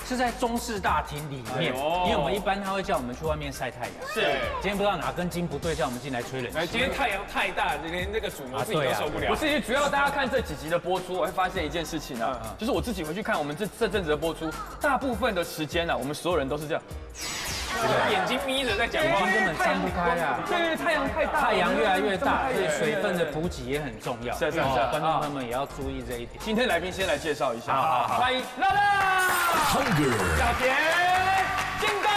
是在中式大厅里面，因为我们一般他会叫我们去外面晒太阳。 是， 今天不知道哪根筋不对，叫我们进来吹冷气。 今天太阳太大，连那个鼠魔自己都受不了。 不是，主要大家看这几集的播出，我会发现一件事情啊，就是我自己回去看我们这阵子的播出，大部分的时间呢，我们所有人都是这样。 眼睛眯着在讲话， 眼睛根本张不开啊！ 对，太阳太大， 太阳越来越大，所以水分的补给也很重要。 是， 观众朋友们也要注意这一点。 今天来宾先来介绍一下， 好， 欢迎乐乐、小田、金刚。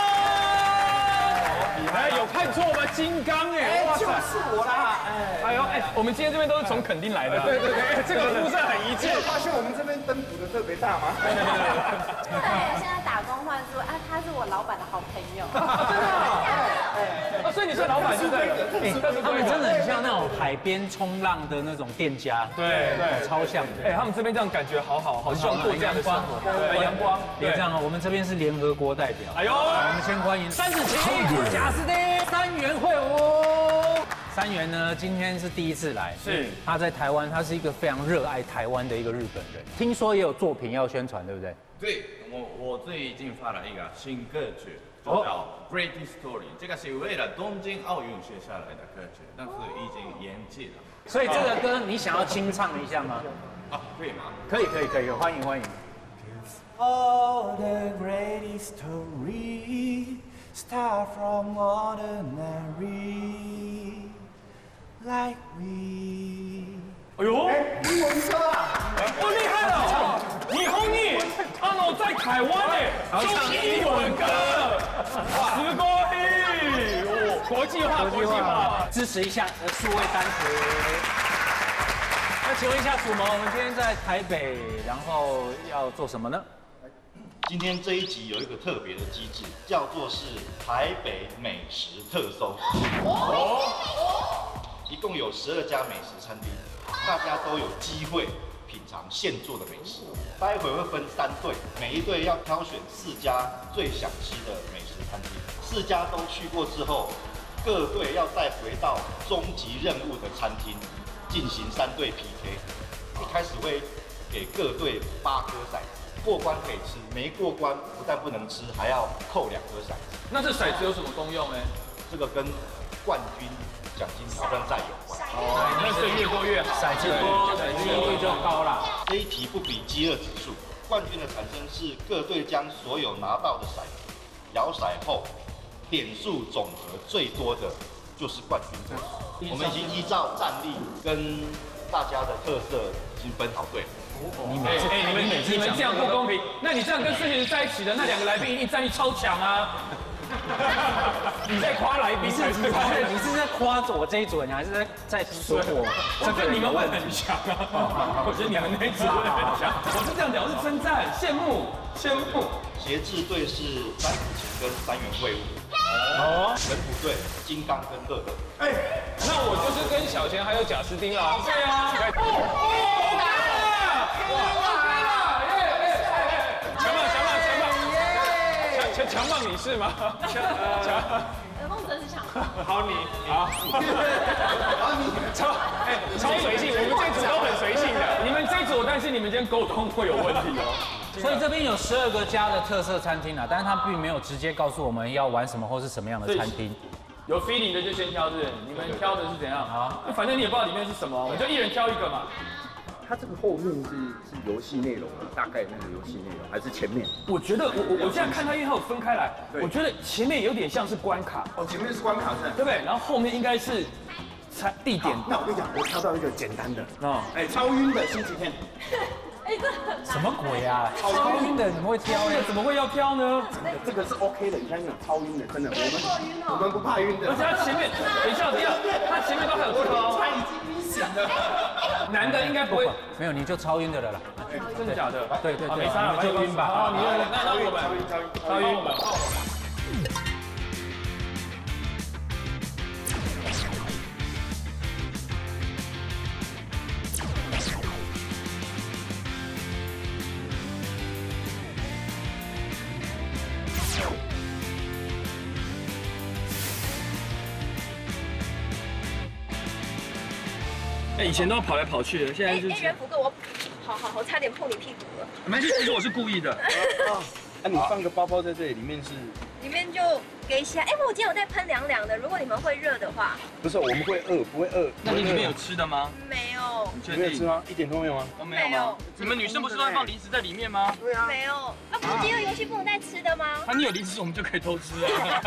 哎，有看错吗？金刚哎，哇塞， 就是我啦！ 哎呦哎，我们今天这边都是从垦丁来的， 对， 这个肤色很一致。 发现我们这边灯补的特别大吗？ 对，现在打工换宿啊，他是我老板的好朋友。 所以你是老板对不对？ 他们真的很像那种海边冲浪的那种店家， 对， 超像的。 哎，他们这边这样感觉好好，好希望过这样的生活。对，阳光。 别这样哦，我们这边是联合国代表。 哎呦， 我们先欢迎37贾斯汀三元会晤。三元呢，今天是第一次来， 是他在台湾，他是一个非常热爱台湾的一个日本人。听说也有作品要宣传，对不对？ 对，我最近发了一个新歌曲，叫《Great Story》，这个是为了东京奥运写下来的歌曲，但是已经延期了。 所以这个歌你想要清唱一下吗？ 啊，可以吗？ 可以，欢迎。 All the great story start from ordinary like we。 哎呦， 英文歌啊！ 哦，厉害了！你红你，在台湾哎，中英文歌，すごい，国际化， 支持一下数位单曲。那请问一下楚萌，我们今天在台北，然后要做什么呢？ 今天这一集有一个特别的机制，叫做是台北美食特搜。一共有12家美食餐厅，大家都有机会品尝现做的美食。待会会分3队，每一队要挑选4家最想吃的美食餐厅。4家都去过之后，各队要再回到终极任务的餐厅进行3队 PK。一开始会给各队8颗骰子，过关可以吃，没过关不但不能吃，还要扣2颗骰子。 那这骰子有什么功用呢？ 这个跟冠军奖金挑战赛有关。 那是越多越好， 骰子多，几率就高啦。 这一题不比饥饿指数，冠军的产生是各队将所有拿到的骰子摇骰后，点数总和最多的就是冠军队。我们已经依照战力跟大家的特色已经分好队了。 你们这样不公平。那你这样跟孙贤在一起的那2个来宾一定战力超强啊！你在夸来宾， 你是在夸我这一组，你还是在说我？ 这个你们会很强啊！我觉得你们那一组会很强。我是这样讲，我是称赞，羡慕。 协制队是詹子晴跟三元会晤，人普队金刚跟乐乐。 那我就是跟小钱还有贾斯汀啦。 对啊。 强棒你是吗？ 梦真是强。 好你超随性，我们这组都很随性的。 你们这组，但是你们今天沟通会有问题哦。 所以这边有12个家的特色餐厅啊，但是他并没有直接告诉我们要玩什么或是什么样的餐厅。 有 feeling 的就先挑，是不是？你们挑的是怎样？好，反正你也不知道里面是什么，我们就一人挑一个嘛。 它这个后面是游戏内容啊，大概那个游戏内容还是前面？ 我觉得我现在看它，因为它有分开来，我觉得前面有点像是关卡， 前面是关卡是， 对不对？然后后面应该是地点。 那我跟你讲，我挑到一个简单的，超晕的星期天。 什么鬼啊？超晕的怎么会挑呢？ 怎么会要挑呢？ 这个是 OK 的，你看那种超晕的，真的，我们不怕晕的。 而且它前面，等一下，它前面都还有超。 他已经晕醒了。 男的应该不会， 没有你就超晕的了啦。 真的假的？ 对， 没差， 你就晕吧。 好，那我们超晕。以前都要跑来跑去的，现在就是。 袁福哥，我差点碰你屁股了。 没事，其实我是故意的。 你放个包包在这里，里面是？ 里面就给起来。哎，我今天有在喷凉凉的，如果你们会热的话。 不是，我们会饿，不会饿。 那你里面有吃的吗？ 没有。 你没有吃吗？一点都没有吗？ 都没有吗？你们女生不是都会放零食在里面吗？ 对啊。 没有。啊，不是饥饿游戏不能带吃的吗？ 啊，你有零食我们就可以偷吃啊。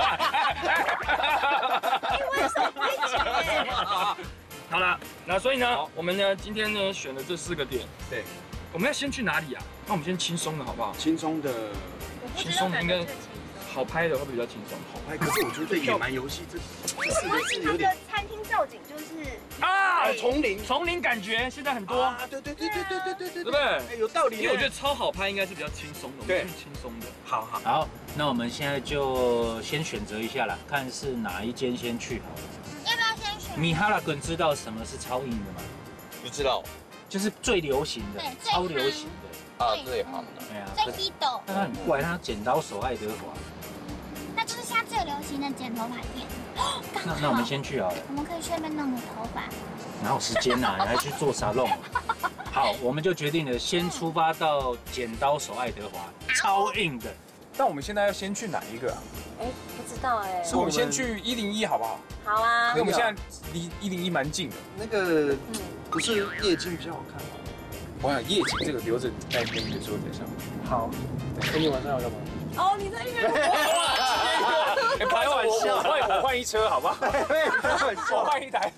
因为手规矩。 好了，那所以呢，我们呢今天呢选了这4个点， 对， 我们要先去哪里啊？那我们先轻松的好不好？ 轻松的， 轻松的应该好拍的会比较轻松。 好拍，可是我觉得野蛮游戏这4个字有它点的餐厅造景就是啊， 丛林感觉现在很多， 啊，对，对不对？ 哎，有道理。 因为我觉得超好拍应该是比较轻松的， 对， 轻松的。 好，那我们现在就先选择一下啦，看是哪一间先去好了。 要不要先选？ 米哈拉根知道什么是超硬的吗？ 不知道就是最流行的， 对超流行的。 啊，最好的。 对啊， 最低斗， 但它很怪，它剪刀手爱德华。 那就是现在最流行的剪头发店。 那我们先去好了。 我们可以顺便弄个头发。 哪有时间呐？你还去做沙龙？好，我们就决定了，先出发到剪刀手爱德华，超硬的。 但我们现在要先去哪一个啊？ 哎，不知道哎。 是我们先去101好不好？ 好啊因为。我们现在离101蛮近的。 那个不是夜景比较好看吗？ 我想夜景这个留着在跟你说等一下。好，那你晚上要干嘛？ 哦，你在约我。 开玩笑，我换一车好不好？我换一台。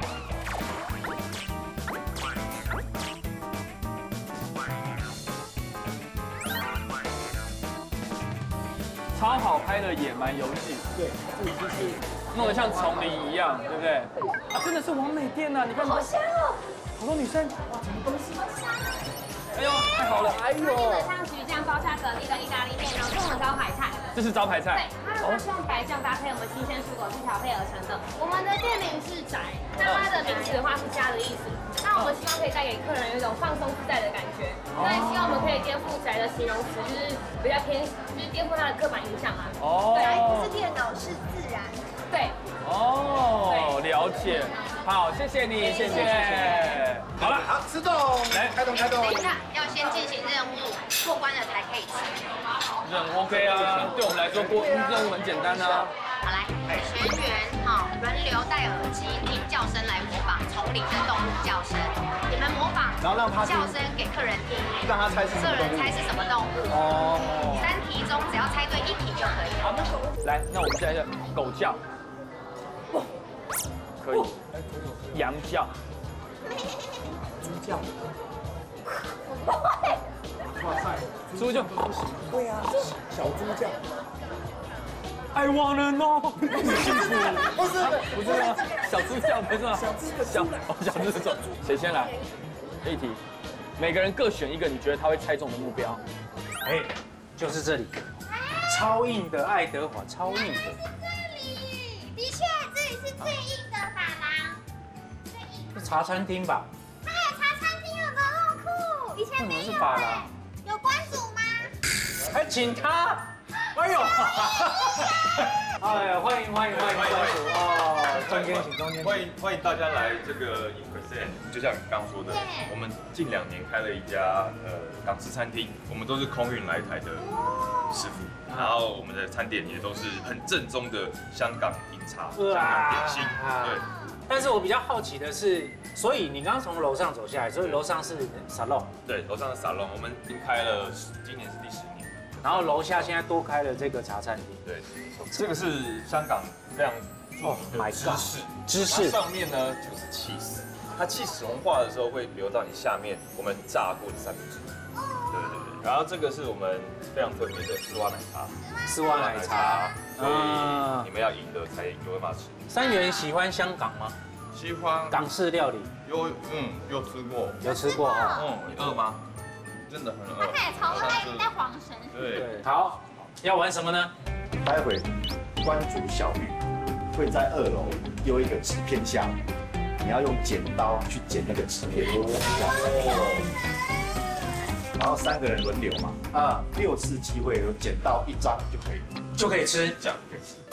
超好拍的野蛮游戏，对，这里就是弄得像丛林一样，对不对？啊，真的是完美店呐！你看， 好香哦。 好多女生，哇，什么东西？哎呦，太好了！哎呦， 基本上橘酱包下蛤蜊的意大利面，然后是我们招牌菜。 这是招牌菜。 对，它是用白酱搭配我们新鲜蔬果去调配而成的。我们的店名是宅，那它的名词的话是家的意思。那我们希望可以带给客人有一种放松自在的感觉。那也希望我们可以颠覆宅的形容词，就是比较偏，就是颠覆它的刻板印象啊。 哦， 宅不是电脑，是自然。 对。 哦，了解。好，谢谢你，谢谢。好了， 好，吃动，来，开动。 等一下，要先进行任务，过关了才可以吃。 任务 OK 啊，对我们来说过任务很简单啊。 好来，全员好，轮流戴耳机听叫声来模仿丛林的动物叫声。你们模仿， 然后让他叫声给客人听， 让他猜是什么动物。 客人猜是什么动物。 哦。 3题中只要猜对1题就可以了。 来，那我们现在是狗叫。可以。羊叫。猪叫。哇塞，猪叫。对啊，小猪叫。I wanna know。不是吗？小猪叫不是吗？小猪叫。谁先来？一题，每个人各选一个你觉得他会猜中的目标。 哎，就是这里，超硬的爱德华，超硬的。 这里，的确，这里是最硬的法郎。最硬。 是茶餐厅吧？ 它还有茶餐厅，有个冷库，以前没有。 是法郎。 有关主吗？ 还请他。哎呦！哎，欢迎关主哦，中间请中间。 欢迎大家来这个 InPercent。就像你刚刚说的，我们近2年开了一家港式餐厅，我们都是空运来台的师傅，然后我们的餐点也都是很正宗的香港饮茶、香港点心，对。 但是我比较好奇的是，所以你刚刚从楼上走下来，所以楼上是 salon， 对，楼上的 salon 我们已经开了，今年是第10年。 然后楼下现在多开了这个茶餐厅。 对，这个是香港非常著名的芝士，上面呢就是 cheese， 它 cheese 融化的时候会流到你下面我们炸过的三明治。对。然后这个是我们非常特别的丝袜奶茶，所以你们要赢的才有办法吃。 3元喜欢香港吗？ 喜欢港式料理。 有吃过。 有吃过哈。 你饿吗？真的很饿。 他也超饿，在晃神。 对。 好，要玩什么呢？ 待会关主小玉会在2楼丢一个纸片箱，你要用剪刀去剪那个纸片。然后3个人轮流嘛，6次机会有捡到1张就可以吃， 这样可以吃。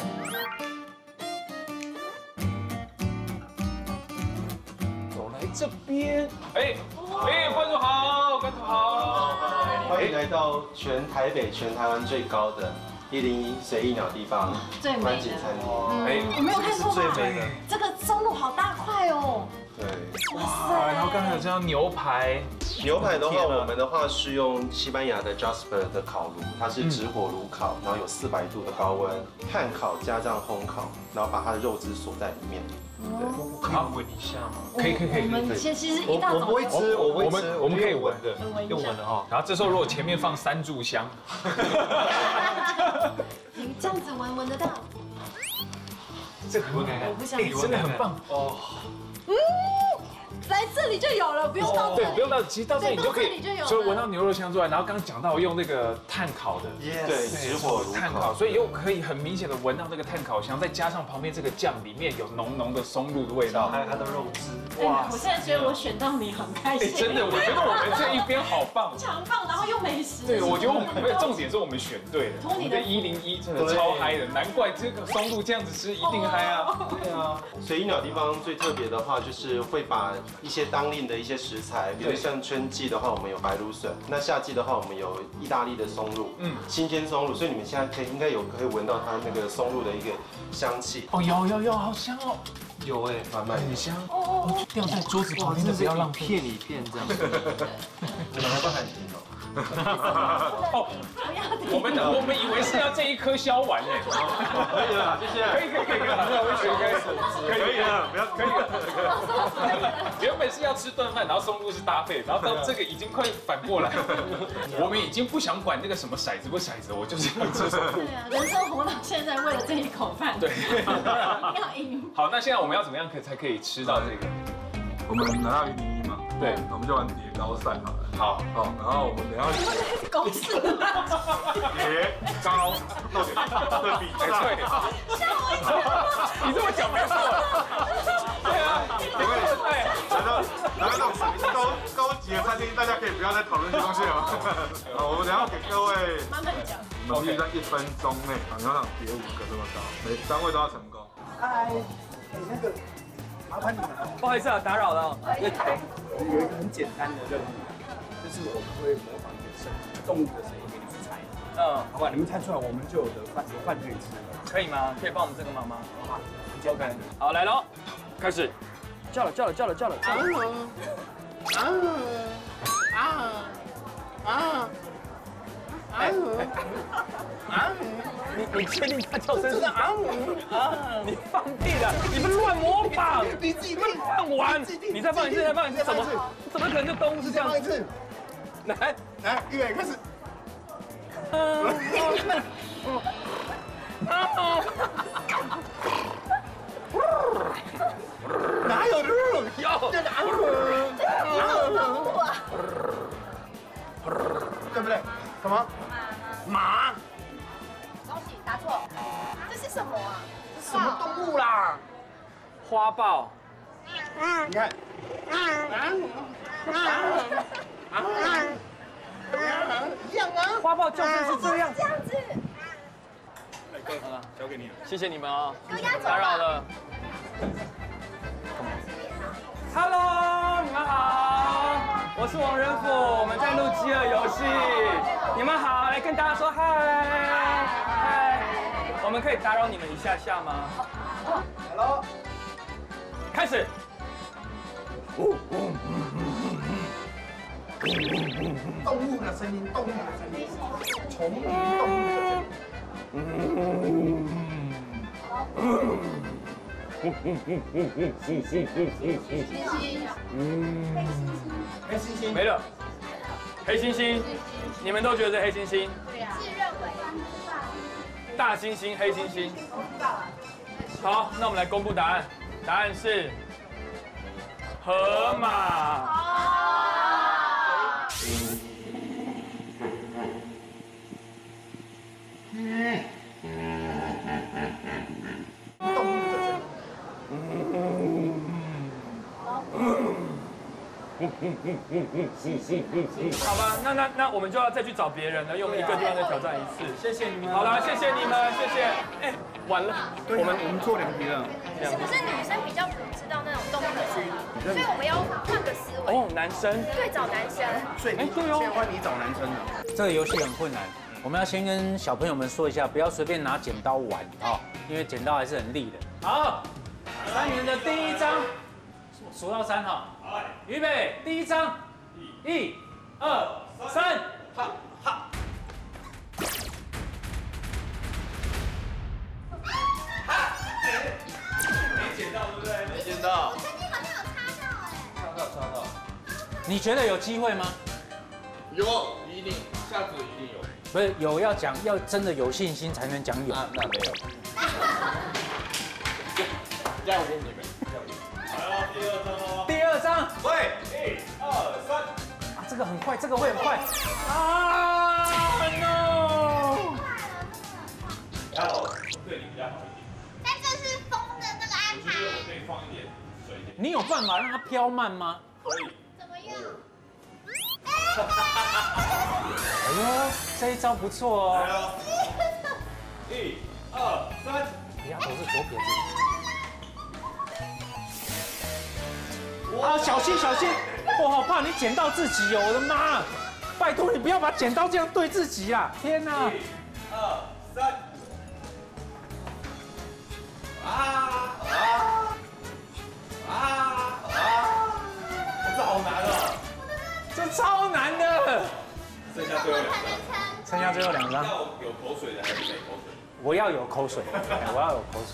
走来这边，关主好，关主好。 欢迎来到全台北、全台湾最高的101随意鸟地方观景餐厅。 我没有看错吧？这个松露好大块哦。 对， 哇，然后刚才有这样牛排。 牛排的话，我们的话是用西班牙的 Jasper 的烤炉，它是直火炉烤，然后有400度的高温，炭烤加上烘烤，然后把它的肉汁锁在里面。对， 可以闻一下吗？可以。 我们其实一大早我不会吃， 我们可以闻的，用闻的哈。然后这时候如果前面放3炷香， 你这样子闻得到。 这个闻看看， 我不想真的很棒哦。 来这里就有了，不用到这里。 对，不用到，其实到这里你就可以， 就除了闻到牛肉香之外，然后刚刚讲到用那个炭烤的， 对，直火炉炭烤，所以又可以很明显的闻到那个炭烤香，再加上旁边这个酱里面有浓浓的松露的味道， 还有它的肉汁。 哇！我现在觉得我选到你很开心。 真的，我觉得我们这一边好棒， 强棒，然后又美食。 对，我觉得我们重点是我们选对了，我们的101真的超嗨的，难怪这个松露这样子吃一定嗨啊！ 对啊，随意鸟地方最特别的话，就是会把一些当令的一些食材，比如像春季的话，我们有白芦笋；那夏季的话，我们有意大利的松露，新鲜松露，所以你们现在应该可以闻到它那个松露的一个香气。 哦，有，好香哦。 有哎，慢慢很香哦，掉在桌子旁边的不要浪费， 片一片这样。 你们还不喊停哦。 哦，我们以为是要这一颗削完呢。 可以了，谢谢。 可以，我们选开始，可以了，不要可以了。原本是要吃顿饭，然后松露是搭配，然后到这个已经快反过来，我们已经不想管那个什么骰子不骰子，我就是要吃松露。 对啊，人生活到现在为了这一口饭， 对， 要赢。 好，那现在我们要怎么样才可以吃到这个？ 我们拿到101嘛， 对， 我们就玩叠高赛好了。好，然后我们等下公式叠高的比赛。 吓我一跳！ 你这么讲没错。对啊， 来到那种高级的餐厅，大家可以不要再讨论这东西了。好，我们等下给各位慢慢讲。 我们必须在1分钟内，你要让叠5个这么高，每3位都要成功。 嗨，那个麻烦你们， 不好意思啊，打扰了。 有一个很简单的任务，就是我们会模仿一个动物的声音给你们猜。好吧，你们猜出来，我们就有饭可以吃了。 可以吗？可以帮我们这个忙吗？OK， 好，来喽，开始。叫了。你确定他叫声是你放屁了！你们乱模仿，你自己乱玩！你再放一次，怎么可能就动物是这样？ 放一次， 来， 预备开始。哪有路？有，在哪对不对？什么？马？ 恭喜答错，这是什么啊？ 什么动物啦？ 花豹。 你看。一样啊。 花豹叫声是这样。 这样子。 好了，交给你了，谢谢你们啊， 打打扰了。Hello， 你们好，我是王仁甫，我们在录饥饿游戏。你们好，来跟大家说嗨。我们可以打扰你们一下吗？ Hello， 开始。 动物的声音，宠物动物的声音。 黑猩猩没了，黑猩猩，你们都觉得是黑猩猩？ 对呀，自认为。 大猩猩、黑猩猩。好，那我们来公布答案，答案是河马。好吧，那我们就要再去找别人了，用一个地方再挑战一次。谢谢你们。好了，谢谢你们，谢谢。哎，完了，我们做2题了。 是不是女生比较不知道那种动所以我们要换个思维。 哦，男生。 对，找男生。 所以对哦，现在换你找男生了。 这个游戏很困难，我们要先跟小朋友们说一下，不要随便拿剪刀玩啊，因为剪刀还是很利的。好，3元的第一张，数到3哈。预备，第一张，1、2、3，哈哈。没剪到，对不对？没剪到。插到。你觉得有机会吗？ 有，一定，下次一定有。 不是有要讲，要真的有信心才能讲有。 那没有。这样我给你们。 来了，第2张哦。 第2张， 喂，1、2、3。 啊，这个很快，这个会很快。啊 ，no！ 要对你比较好一点。 但这是风的那个安排。 可以放一点水一点。 你有办法让它飘慢吗？ 可以。 怎么样？ 哎呦，这一招不错哦。 来了。1、2、3。 丫头是左撇子。啊，小心小心！我好怕你剪到自己哦，我的妈！拜托你不要把剪刀这样对自己啊！天哪！1、2、 3。这好难哦！ 这超难的。 剩下最后2张。 剩下最后2张。 要有口水的还是没口水？ 我要有口水，我要有口水。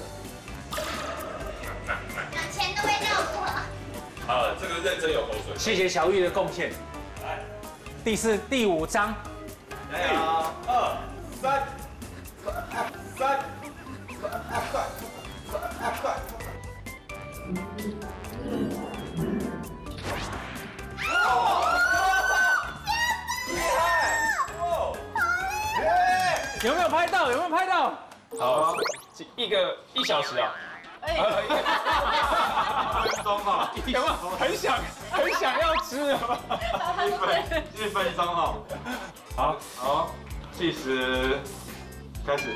有钱都被绕过了。 好，这个认真有口水。 谢谢小玉的贡献。 来， 第5章。 1、2、3。 有没有拍到？有没有拍到？ 好，1小时啊。1分钟哈，有没有很想要吃 1分钟哈。好，计时开始。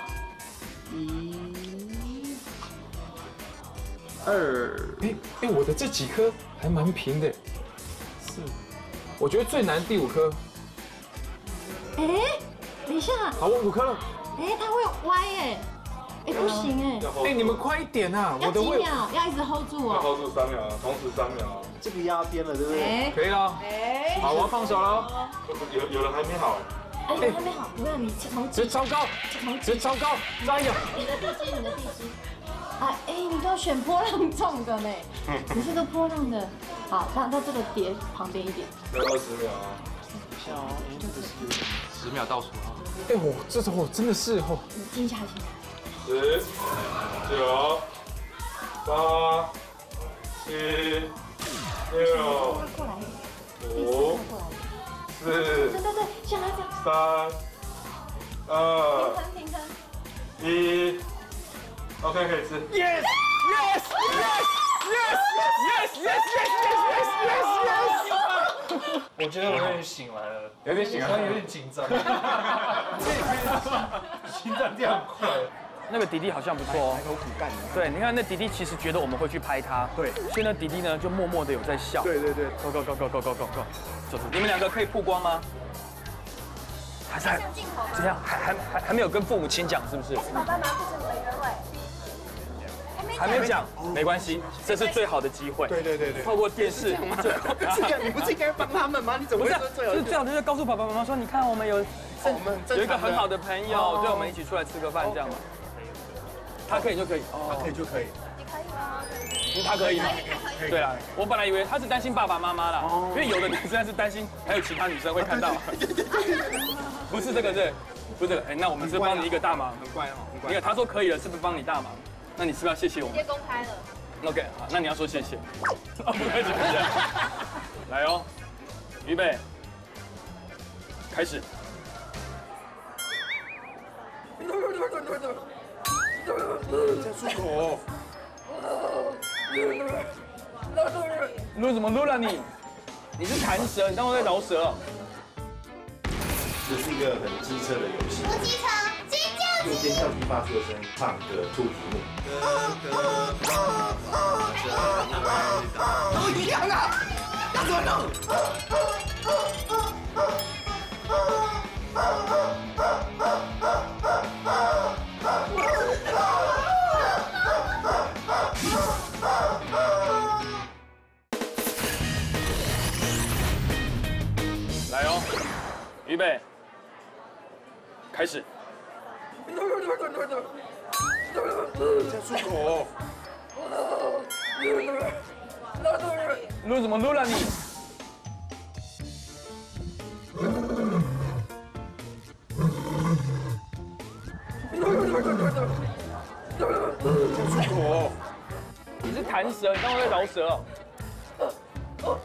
1、2，哎，我的这几颗还蛮平的。4，我觉得最难第5颗。 哎，等一下。 好，我5颗了。 哎，它会歪哎。哎，不行哎！ 哎，你们快一点啊！ 要几秒？要一直 hold 住哦。 hold 住3秒，同时3秒。 这个压边了，对不对？ 可以了。 哎， 好，我要放手了。 有人还没好。 哎，还没好，不要你从直超高，直超高，加油！ 你的地基。啊，哎，你都选波浪重的呢，你这个波浪的。好，那这个叠旁边一点。 再20秒啊。 等一下哦，这个10秒倒数啊。哎，我这种真的是哦。 你静下心。 10、9、8、7、6、5、4、 对，像他这样。 3、2、 平衡。 1 ，OK 可以吃。 Yes！ 我觉得我有点醒来了，有点紧张， 心脏跳快。 那个弟弟好像不错哦， 有骨干。 对，你看那弟弟其实觉得我们会去拍他， 对， 所以那弟弟呢就默默的有在笑。 对。 Go， 走，你们2个可以曝光吗？还是怎样？还没有跟父母亲讲是不是？ 爸爸妈妈不是我的约会。 还没讲，没关系，这是最好的机会。 对。 透过电视， 你不是应该帮他们吗？你怎么会说最好？ 就是最好就是告诉爸爸妈妈说，你看我们有一个很好的朋友，对，我们一起出来吃个饭这样嘛。他可以就可以， 他可以就可以。 你可以吗？ 他可以吗？对啊，我本来以为他是担心爸爸妈妈啦，因为有的女生是担心还有其他女生会看到。不是这个，不是这个。哎，那我们是帮你一个大忙， 很乖哦，很乖。 你看他说可以了，是不是帮你大忙？那你是不是要谢谢我们？ 直接公开了。 OK， 好，那你要说谢谢。不客气。来哦，预备，开始。 在漱口。 撸什么撸了你？你是弹舌，你当我在饶舌。 这是一个很机车的游戏。 不机车，尖叫用尖叫机发出的声音唱的出题目。 都一样啊，那怎么弄？ 来哦，预备，开始。 加出口。 撸什么撸了你？ 加出口。 你是弹舌，你刚刚在饶舌哦。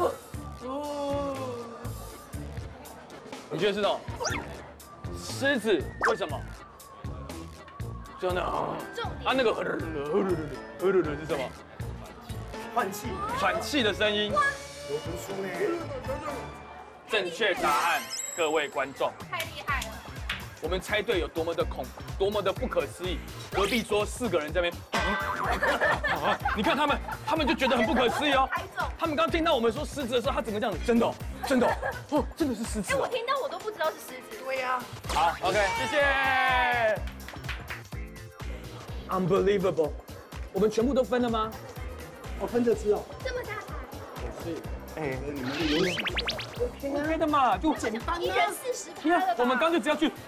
你觉得是那种狮子？为什么？就那啊那个是什么？ 换气， 喘气的声音。 有读书呢。 正确答案，各位观众， 太厉害了！ 我们猜对有多么的不可思议。隔壁桌4个人在那边，你看他们就觉得很不可思议哦。他们刚听到我们说狮子的时候，他整个这样子，真的哦，真的哦，真的是狮子。 哎，我听到我都不知道是狮子。 对呀。 好 ，OK， 谢谢。Unbelievable， 我们全部都分了吗？ 我分着吃哦。 这么大牌。 是，哎，你们的游戏 OK 的嘛，就简单。 一人40%了吧？ 我们刚就只要去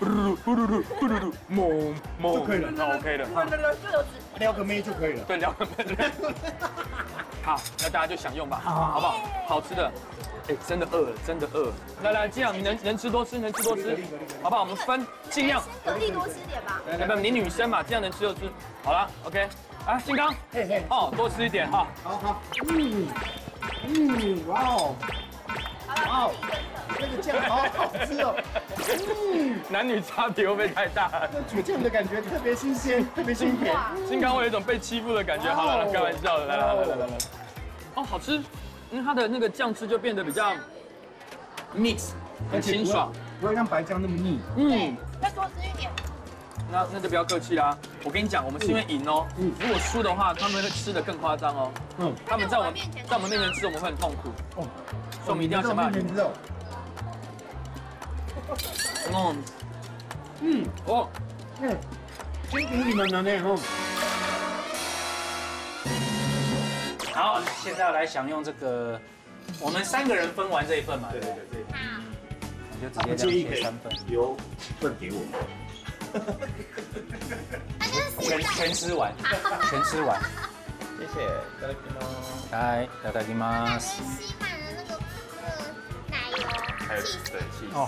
猛就可以了， 那 OK 的。 撩个妹就可以了。 对，撩个妹。好，那大家就享用吧，好不好？好吃的。哎，真的饿了，真的饿了。来，这样你能吃多吃，好不好？我们分尽量。 蛤蜊多吃点吧。 不，你女生嘛，这样能吃就吃。好了 ，OK。啊，金刚，哦，多吃一点哈。 好。哇哦，这个酱好好吃哦。 男女差别会不会太大？ 那煮酱的感觉特别新鲜，特别新甜。 金刚会有一种被欺负的感觉。好了，开玩笑的，来。哦，好吃。因为它的那个酱汁就变得比较 mix， 很清爽， 不会像白酱那么腻。 再多吃一点。 那就不要客气啦。我跟你讲，我们是因为赢哦。如果输的话，他们会吃的更夸张哦。他们在我们面前吃，我们会很痛苦。哦，所以我们一定要想办法赢。 先给你们了呢， 好，现在要来享用这个，我们3个人分完这一份嘛。对，我就直接这样切3份， 留份给我。 全吃完， 谢谢， 来，いただきます。 吸满了那个奶油， 还有对气哦，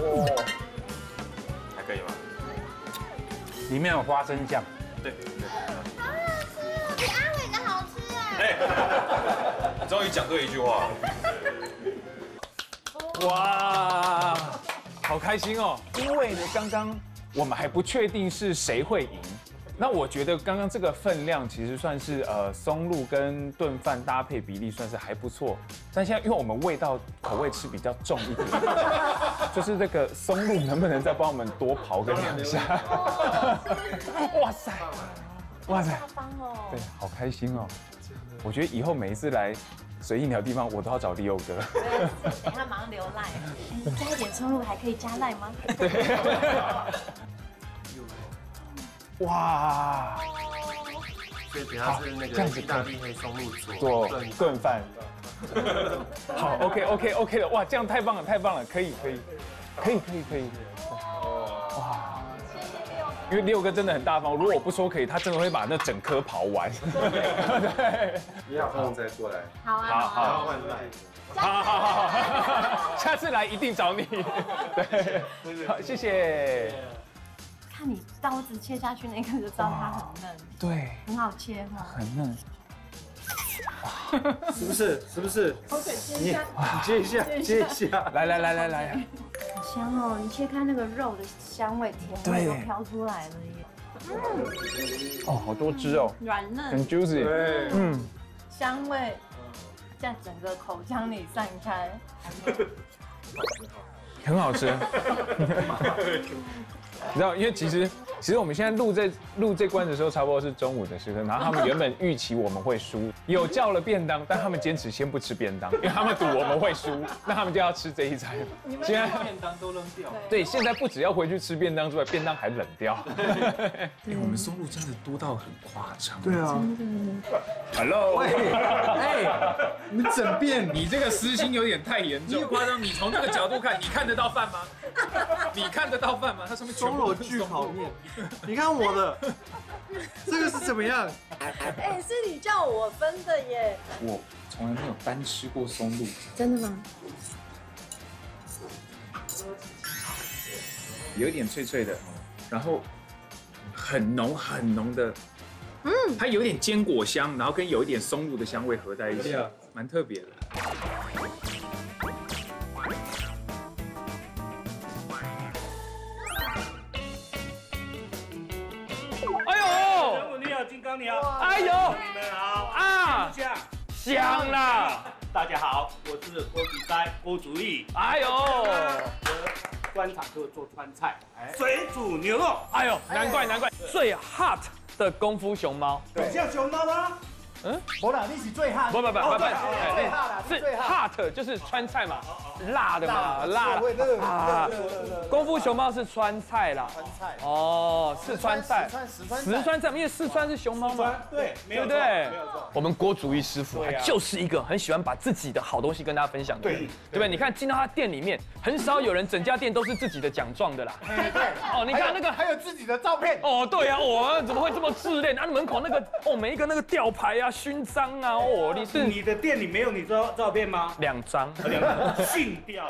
还可以吗？ 里面有花生酱。 对。 好好吃哦，比阿伟的好吃啊！ 终于讲对一句话了。 哇，好开心哦！因为呢，刚刚我们还不确定是谁会赢。那我觉得刚刚这个分量其实算是松露跟炖饭搭配比例算是还不错，但现在因为我们口味吃比较重一点，就是这个松露能不能再帮我们多刨个2下？哇塞，对，好开心哦！我觉得以后每一次来随意鸟地方，我都要找利欧哥。 等下马上留赖，加一点松露还可以加赖吗？ 对。哇！ 所以等下是那个意大利黑松露做炖饭。好 ，OK 了，哇，这样太棒了，可以。哇！因为6哥真的很大方，如果我不说可以，他真的会把那整颗刨完。对。 你好，空再过来。 好啊。 好，换赖。 好，下次来一定找你。对，好，谢谢。 看你刀子切下去那个就知道它很嫩， 对， 很好切哈， 很嫩， 是不是？你接一下， 来， 好香哦！你切开那个肉的香味、甜味都飘出来了耶。 哦，好多汁哦， 软嫩， 很 juicy， 对， 香味在整个口腔里散开， 很好吃。你知道，因为其实其实我们现在录这关的时候，差不多是中午的时刻。然后他们原本预期我们会输，有叫了便当，但他们坚持先不吃便当，因为他们赌我们会输，那他们就要吃这一餐。现在便当都扔掉。 对，现在不只要回去吃便当之外，便当还冷掉。 我们松露真的多到很夸张。 对啊。 Hello。 哎，你整遍， 你这个私心有点太严重。 你夸张，你从这个角度看，你看得到饭吗？ 你看得到饭吗？它上面松肉巨好面，你看我的，这个是怎么样？ 哎，是你叫我分的耶。 我从来没有单吃过松露。 真的吗？ 有一点脆脆的，然后很浓很浓的，它有点坚果香，然后跟有一点松露的香味合在一起，蛮特别的。 你好，金刚你好， 哎呦， 你们好啊， 香啦！ 大家好，我是郭比哉郭主义。 哎呦， 专场课做川菜，水煮牛肉。 哎呦，难怪最 hot 的功夫熊猫， 很像熊猫吗？ 我啦，你是最hot。 不， 最 hot 啦， 是 hot 就是川菜嘛，辣的嘛，辣啊。功夫熊猫是川菜啦， 川菜哦，四川菜，四川菜，因为四川是熊猫嘛， 对， 对不对？我们郭主义师傅他就是一个很喜欢把自己的好东西跟大家分享的人，对不对？你看进到他店里面，很少有人整家店都是自己的奖状的啦。哦，你看那个还有自己的照片。 哦，对啊，我怎么会这么自恋？啊，门口那个哦，每一个那个吊牌啊、勋章啊，哦， 你的店里没有你照片吗 ？2张， 信掉。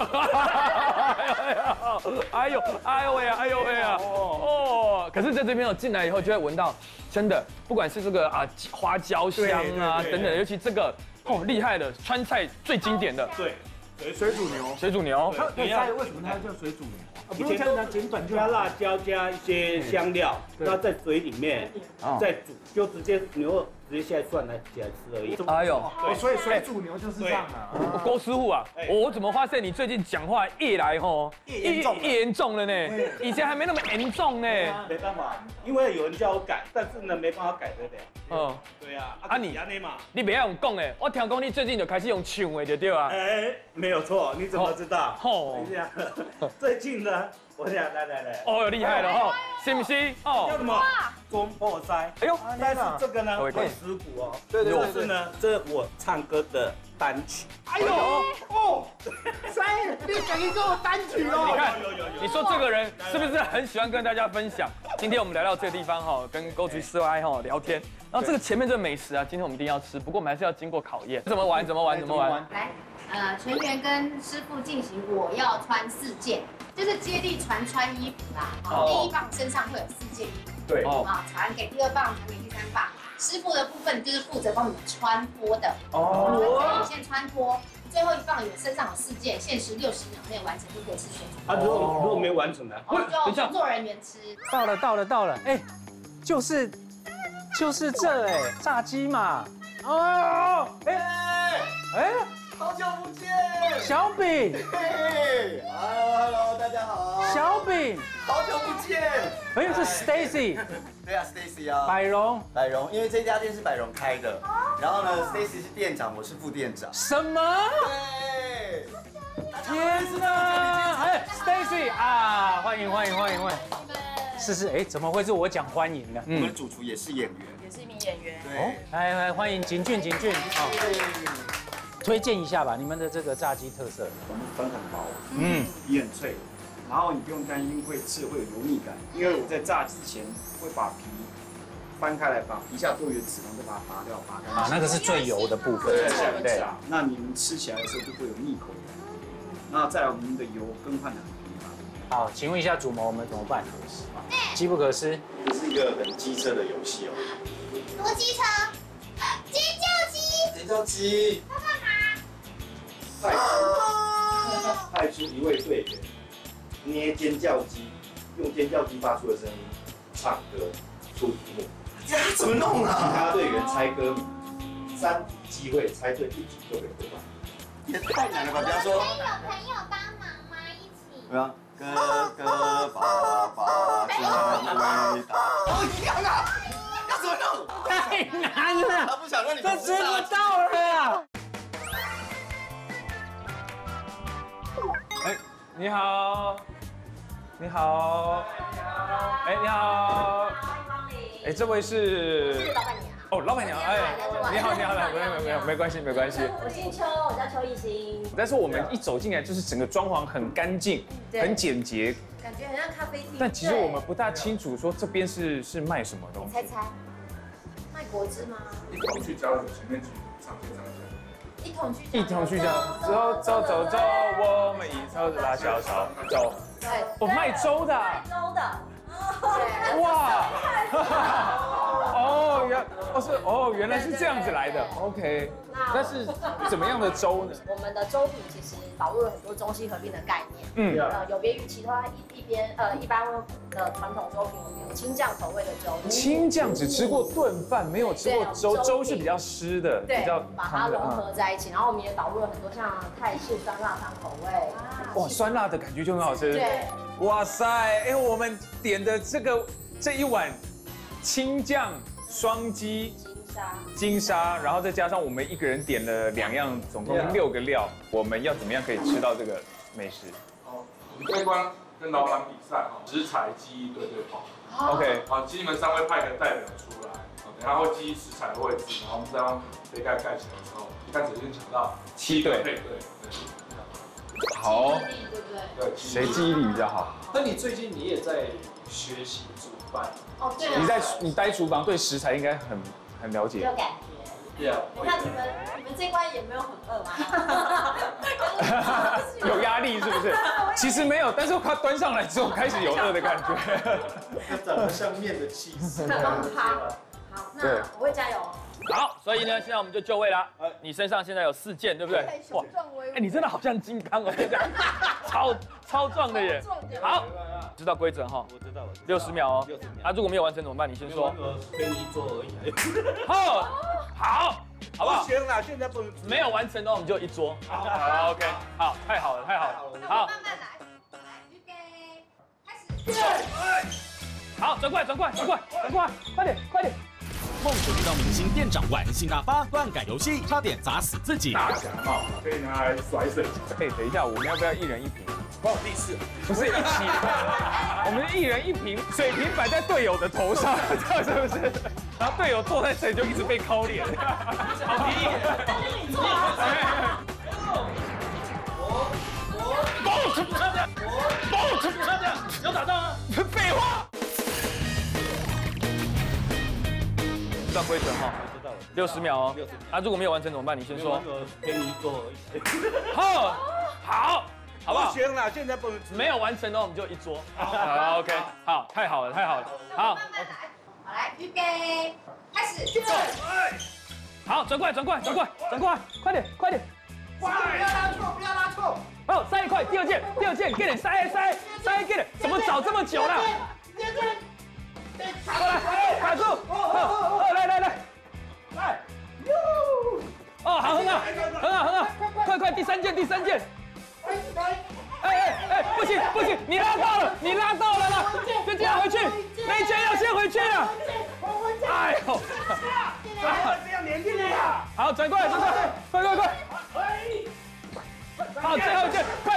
哎呦喂啊！哦，可是在这边我进来以后就会闻到，真的，不管是这个啊花椒香啊等等，尤其这个哦厉害的川菜最经典的， 对， 水煮牛。 水煮牛。 为什么它叫水煮牛？ 以前加辣椒加一些香料，然后在水里面再煮，就直接牛肉直接下来涮来起来吃而已。 哎呦， 所以水煮牛就是这样的。 郭师傅啊，我怎么发现你最近讲话越来越严重了呢？以前还没那么严重呢。 没办法，因为有人叫我改，但是呢没办法改得了。 嗯， 对啊。 啊你不要用讲诶，我听讲你最近就开始用唱的，对对啊。 哎，没有错，你怎么知道？等一下，最近呢，我想来。 哦，厉害了哈，是不是？哦， 叫什么？中破塞。哎呦，但是这个呢会蚀骨哦。对。是呢，这我唱歌的单曲。 哎呦哦，塞，你赶紧给我单曲哦。 你看，你说这个人是不是很喜欢跟大家分享？今天我们来到这个地方哈，跟郭主师傅聊天。然后这个前面这个美食啊，今天我们一定要吃，不过我们还是要经过考验。怎么玩？ 来，全员跟师傅进行我要穿4件，就是接力穿衣服啦。第1棒身上会有4件衣服。 对。 传给第2棒，传给第3棒。师傅的部分就是负责帮你们穿脱的。你先穿脱，最后1棒身上有4件，限时60秒内完成就可以吃水煮。 如果没完成呢？ 就工作人员吃。 到了，哎，就是这哎，炸鸡嘛。哦，哎， 好久不见， 小饼。 Hello， 大家好。 小饼， 好久不见。 哎，这 Stacy。 对啊 ，Stacy 啊。 百荣， 因为这家店是百荣开的，然后呢 ，Stacy 是店长，我是副店长。 什么？ 对。 天哪！哎 ，Stacy 啊，欢迎。是，哎，怎么会是我讲欢迎呢？ 我们主厨也是演员， 也是一名演员。 对。 来，欢迎景俊。推荐一下吧，你们的这个炸鸡特色。 我们粉很薄，皮很脆，然后你不用担心会吃会有油腻感，因为我在炸之前会把皮翻开来，把皮下多余的脂肪再把它拔掉，拔干净。 那个是最油的部分。 对。那你们吃起来的时候就会有腻口感。那再来我们的油更换的很频繁。 好，请问一下主谋，我们怎么办？机不可失。 这是一个很机车的游戏哦。 多机车，尖叫鸡。它干嘛？派出1位队员捏尖叫鸡，用尖叫鸡发出的声音唱歌出题目。 这怎么弄啊？ 其他队员猜歌名，3题机会，猜对1题就可以获奖。 也太难了吧！比方说， 有朋友帮忙吗？一起。 对啊。哥哥爸爸真伟太难了， 他不想让你这吃不到了呀。哎，你好，你好，哎，你好，哎，这位是老板娘。 哦，老板娘，哎，你好，你好，没关系。 我姓邱，我叫邱艺兴。 但是我们一走进来，就是整个装潢很干净，很简洁， 感觉很像咖啡厅。 但其实我们不大清楚说这边是卖什么东西。 猜，卖果汁吗？ 一同去交流，前面去上线。 一同去交流，走，我们一头拉小草走。 对， 哦，卖粥的。 卖粥的。 哇！原来是这样子来的。OK， 那是怎么样的粥呢？ 我们的粥品其实导入了很多中西合并的概念。有别于其他一般的传统粥品，我们有清酱口味的粥。 清酱只吃过炖饭，没有吃过粥，粥是比较湿的，比较把它融合在一起。然后我们也导入了很多像泰式酸辣汤口味。 哇，酸辣的感觉就很好吃。 对。 哇塞，哎，我们点的这一碗清酱双鸡金沙，然后再加上我们一个人点了2样，总共6个料，我们要怎么样可以吃到这个美食？ 好，我们这一关跟老板比赛，食材记忆对跑。 OK， 好，基本上会派个代表出来，等下会记食材的位置，然后我们再用杯盖盖起来之后，一开始先抢到 7队配对。好， 对， 谁记忆力比较好？ 那你最近也在学习煮饭？ 哦，对。 你待厨房，对食材应该很了解。 有感觉。 对啊。 那你们这关也没有很饿吗？ 有压力是不是？其实没有，但是他端上来之后开始有饿的感觉。 长得像面的气势。 好，那我会加油。 好，所以呢，现在我们就就位了。你身上现在有4件，对不对？ 哇， 哎，你真的好像金刚哦，这样超壮的耶。好，知道规则哈？我知道了。60秒哦。啊，如果没有完成怎么办？你先说。 跟你做而已。 好，好不好？ 行了，现在不能没有完成的话，我们就1桌。好 ，OK， 好，太好了。好， 慢慢来，预备，开始。 好，转过来，快点。 梦想遇到明星店长玩新大发乱改游戏，差点砸死自己。 大侠帽可以拿来甩水。 哎，等一下，我们要不要1人1瓶？ 不好意思， 不是一起，我们1人1瓶，水瓶摆在队友的头上，这是不是？然后队友坐在这里就一直被敲脸，好皮。要打仗啊！废话。知道规则哈？知道了。60秒哦。啊，如果没有完成怎么办？你先说。 跟你做而已。 好不好？ 行了，现在不能吃。 没有完成的话，我们就1桌。好 ，OK， 好，太好了。好， 慢慢来，好来，预备，开始。 好，转过来，快点。 不要拉错。 好，塞一块，第二件，给点塞，给点，怎么找这么久了？过来，卡住，来，哦，好，很好，快，第三件，哎，不行，你拉到了啦，就这样回去，没钱要先回去了，哎呦， 这样连进来呀！ 好，转过来，快，好，最后一件，快，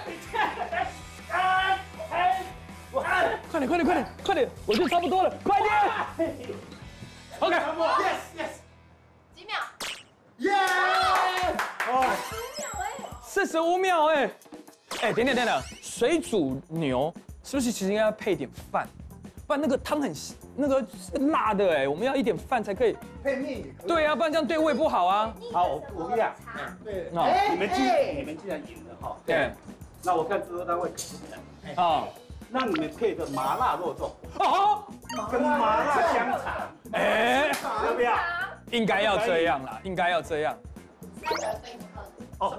快点，我觉得差不多了，快点 ，OK，yes， 几秒？ 耶！ 哦 ，45秒哎，等等，水煮牛是不是其实应该要配点饭？不然那个汤很辣的哎，我们要一点饭才可以。 配面也可以。 对啊，不然这样对胃不好啊。 好，我跟你讲，对，你们既然赢了哈，对，那我看制作单位啊，让你们配个麻辣肉粽哦，跟麻辣香肠，哎，要不要？ 应该要这样啦，应该要这样。哦，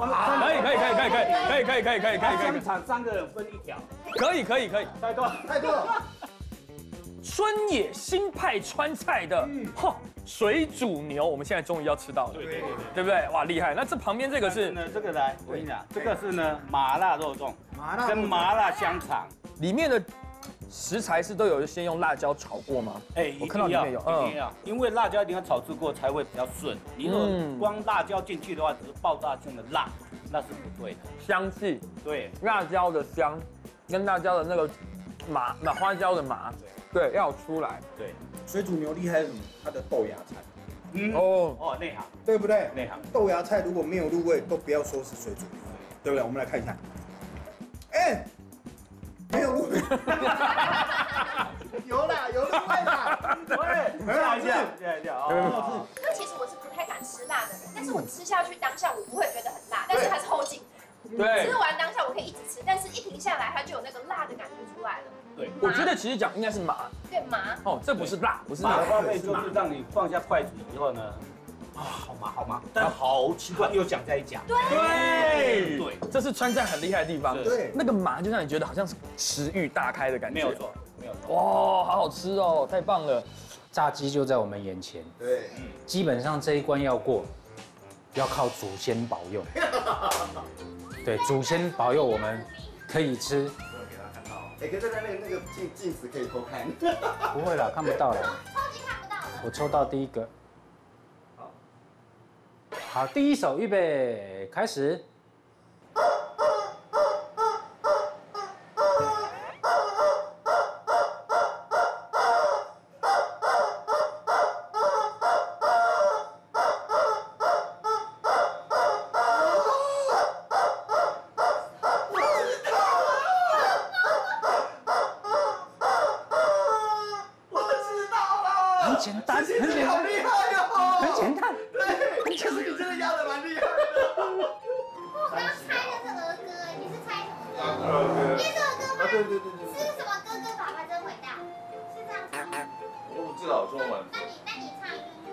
可以。 香肠3个人分1条。 可以。 太多了。 春野新派川菜的水煮牛，我们现在终于要吃到了，对不对？哇，厉害！那这旁边这个是呢，这个来，我跟你讲，这个是呢麻辣肉粽，跟麻辣香肠， 里面的食材是都有先用辣椒炒过吗？ 哎， 我看到里面有， 一定要，因为辣椒一定要炒制过才会比较顺。你如果光辣椒进去的话，只是爆炸性的辣，那是不对的。 香气， 对， 辣椒的香，跟辣椒的那个花椒的麻，对，要出来。 对， 水煮牛力还有什么？它的豆芽菜。 哦，内行， 对不对？ 内行。 豆芽菜如果没有入味，都不要说是水煮牛，对不对？我们来看一下。哎，没有入味。有啦，有入味啦。对， 很好吃， 很好吃。 那其实我是不太敢吃辣的人，但是我吃下去当下我不会觉得很辣，但是它是后劲。 对， 吃完当下我可以一直吃，但是一停下来它就有那个辣的感觉出来了。 对， 我觉得其实讲应该是麻。 对麻。 哦，这不是辣，不是辣。 麻的话会就是让你放下筷子以后呢，好麻好麻，但好奇怪又想再讲。 对，这是川菜很厉害的地方。 对， 那个麻就让你觉得好像是食欲大开的感觉。 没有错，没有错。 哇，好好吃哦，太棒了！ 炸鸡就在我们眼前， 对， 基本上这一关要过，要靠祖先保佑。对，祖先保佑我们可以吃。 哎，可是那个镜子可以偷看。 不会啦，看不到啦。 超级看不到的。 我抽到第一个。好，第一手预备，开始。很简单，很简单， 好厉害哦！ 很简单， 对，其实你真的压的蛮厉害的。 我刚猜的是儿歌，你是猜什么歌？你也是儿歌吗？ 对。 是什么哥哥爸爸真伟大？是这样子吗？ 我不知道中文。 那你唱一句。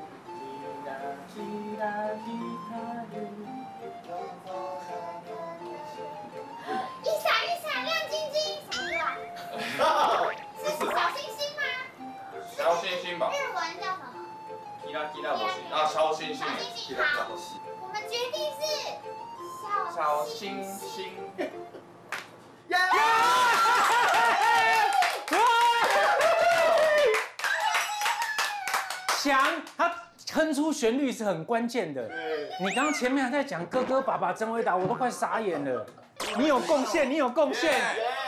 一闪一闪亮晶晶，什么歌啊？是小星星吗？ 小星星吧。 日文叫什么？ キラキラ星啊，小星星。 小星星好，我们决定是小星星。 耶！ 强，他哼出旋律是很关键的。你刚刚前面还在讲哥哥爸爸真伟大，我都快傻眼了。你有贡献，你有贡献。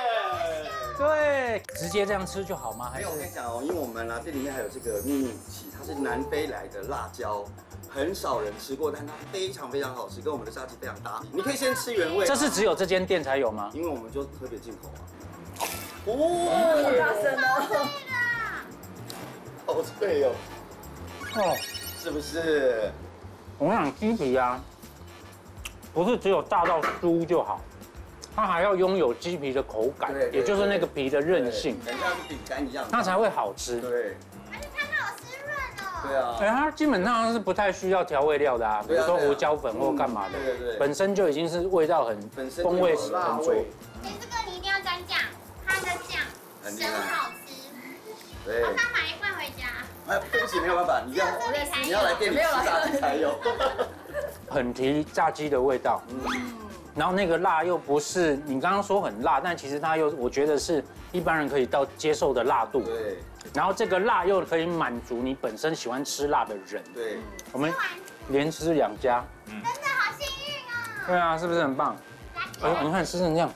对，直接这样吃就好吗？ 没有，我跟你讲哦，因为我们店里面还有这个秘密武器，它是南非来的辣椒，很少人吃过，但它非常非常好吃，跟我们的炸鸡非常搭。你可以先吃原味。 这是只有这间店才有吗？ 因为我们就特别进口啊。 好大声哦！ 好脆哦！ 哦， 是不是？ 我想鸡皮啊，不是只有炸到酥就好。它还要拥有鸡皮的口感，也就是那个皮的韧性， 很像是饼干一样， 它才会好吃。 对， 而且它好湿润哦。 对啊， 它基本上是不太需要调味料的啊，比如说胡椒粉或干嘛的， 对， 本身就已经是味道很风味很足。 哎，这个你一定要沾酱，它的酱很好吃。 对， 我想买一罐回家。 哎，对不起，没有办法，你要来店里吃炸鸡才有。 很提炸鸡的味道。然后那个辣又不是你刚刚说很辣，但其实它又我觉得是一般人可以到接受的辣度。 对。 然后这个辣又可以满足你本身喜欢吃辣的人。 对。 我们连吃2家。 真的好幸运哦。 对啊，是不是很棒？哎，你看吃成这样，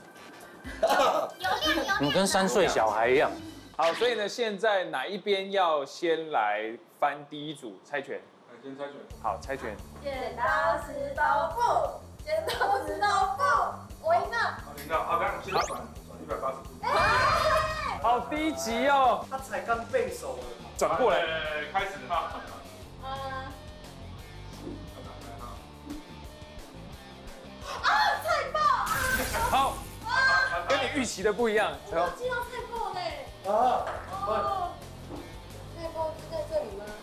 你跟3岁小孩一样。 好，所以呢，现在哪一边要先来翻第一组猜拳？ 先猜拳。 好，猜拳。 剪刀石头布。剪刀石头布，我赢了。 赢了，好，刚先转180度。 好低级哦。 他才刚背熟了。 转过来， 开始哈。 菜爆！ 好，跟你预期的不一样。 我有记到菜爆嘞。菜爆是在这里吗？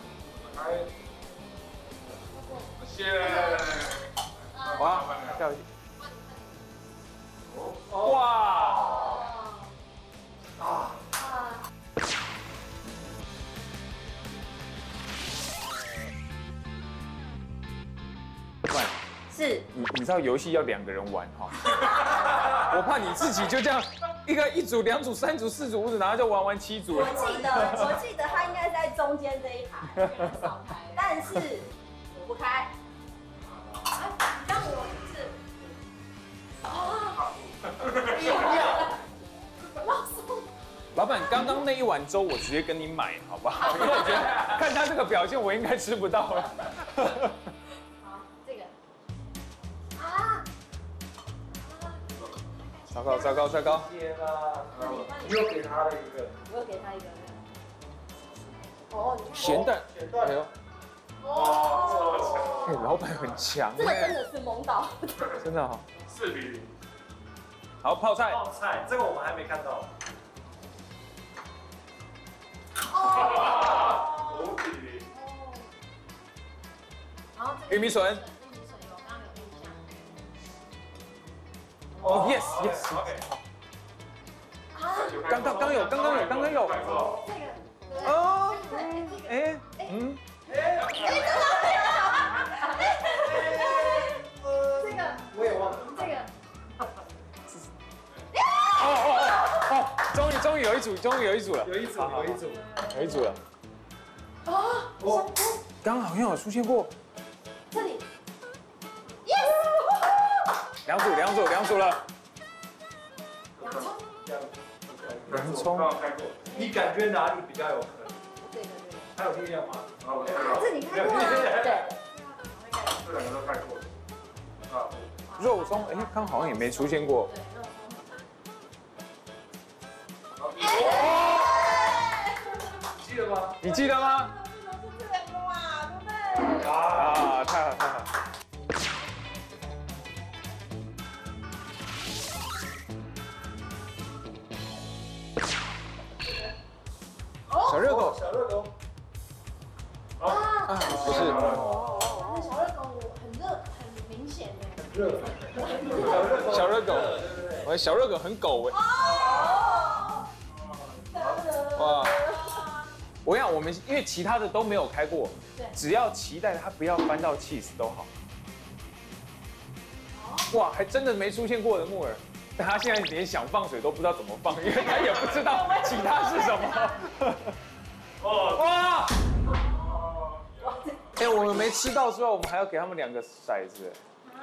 谢。 哇，掉下去！哇！ 是。 你知道游戏要2个人玩哈，我怕你自己就这样一组、2组、3组、4组、5组，然后就玩7组。 我记得他应该在中间这一排，少排，但是我不开。让我一次。 老板，刚刚那一碗粥我直接跟你买，好不好？因为我觉得看他这个表现，我应该吃不到了。 好，这个。啊！ 糟糕糟糕糟糕！ 你又给他了一个。 我又给他一个。哦， 咸蛋。哎呦。 哦。 哎，老板很强。 这个真的是懵倒。 真的哈。 4比0。 好，泡菜。 泡菜，这个我们还没看到。 5比0。 玉米笋。哦 ，yes yes。OK。刚刚有。 这个。 哦。哎。 这个我也忘了。 这个。 哦，终于有一组了。 有一组了。 哦， 刚刚好像有出现过。 这里。 2组了。 洋葱。你感觉哪里比较有可能？ 对。 还有力量吗？ 这你看过吗？对。 这2个都看过。 肉松，哎，刚好像也没出现过。 记得吗？ 你记得吗？啊，太好。小热狗。 啊， 不是。 那小热狗很热，很明显小热狗，我小热狗很狗哎。哇！我想我们因为其他的都没有开过，只要期待它不要翻到 cheese 都好。哇，还真的没出现过的木耳，但他现在连想放水都不知道怎么放，因为他也不知道其他是什么。哇！哎，我们没吃到之后，我们还要给他们2个骰子。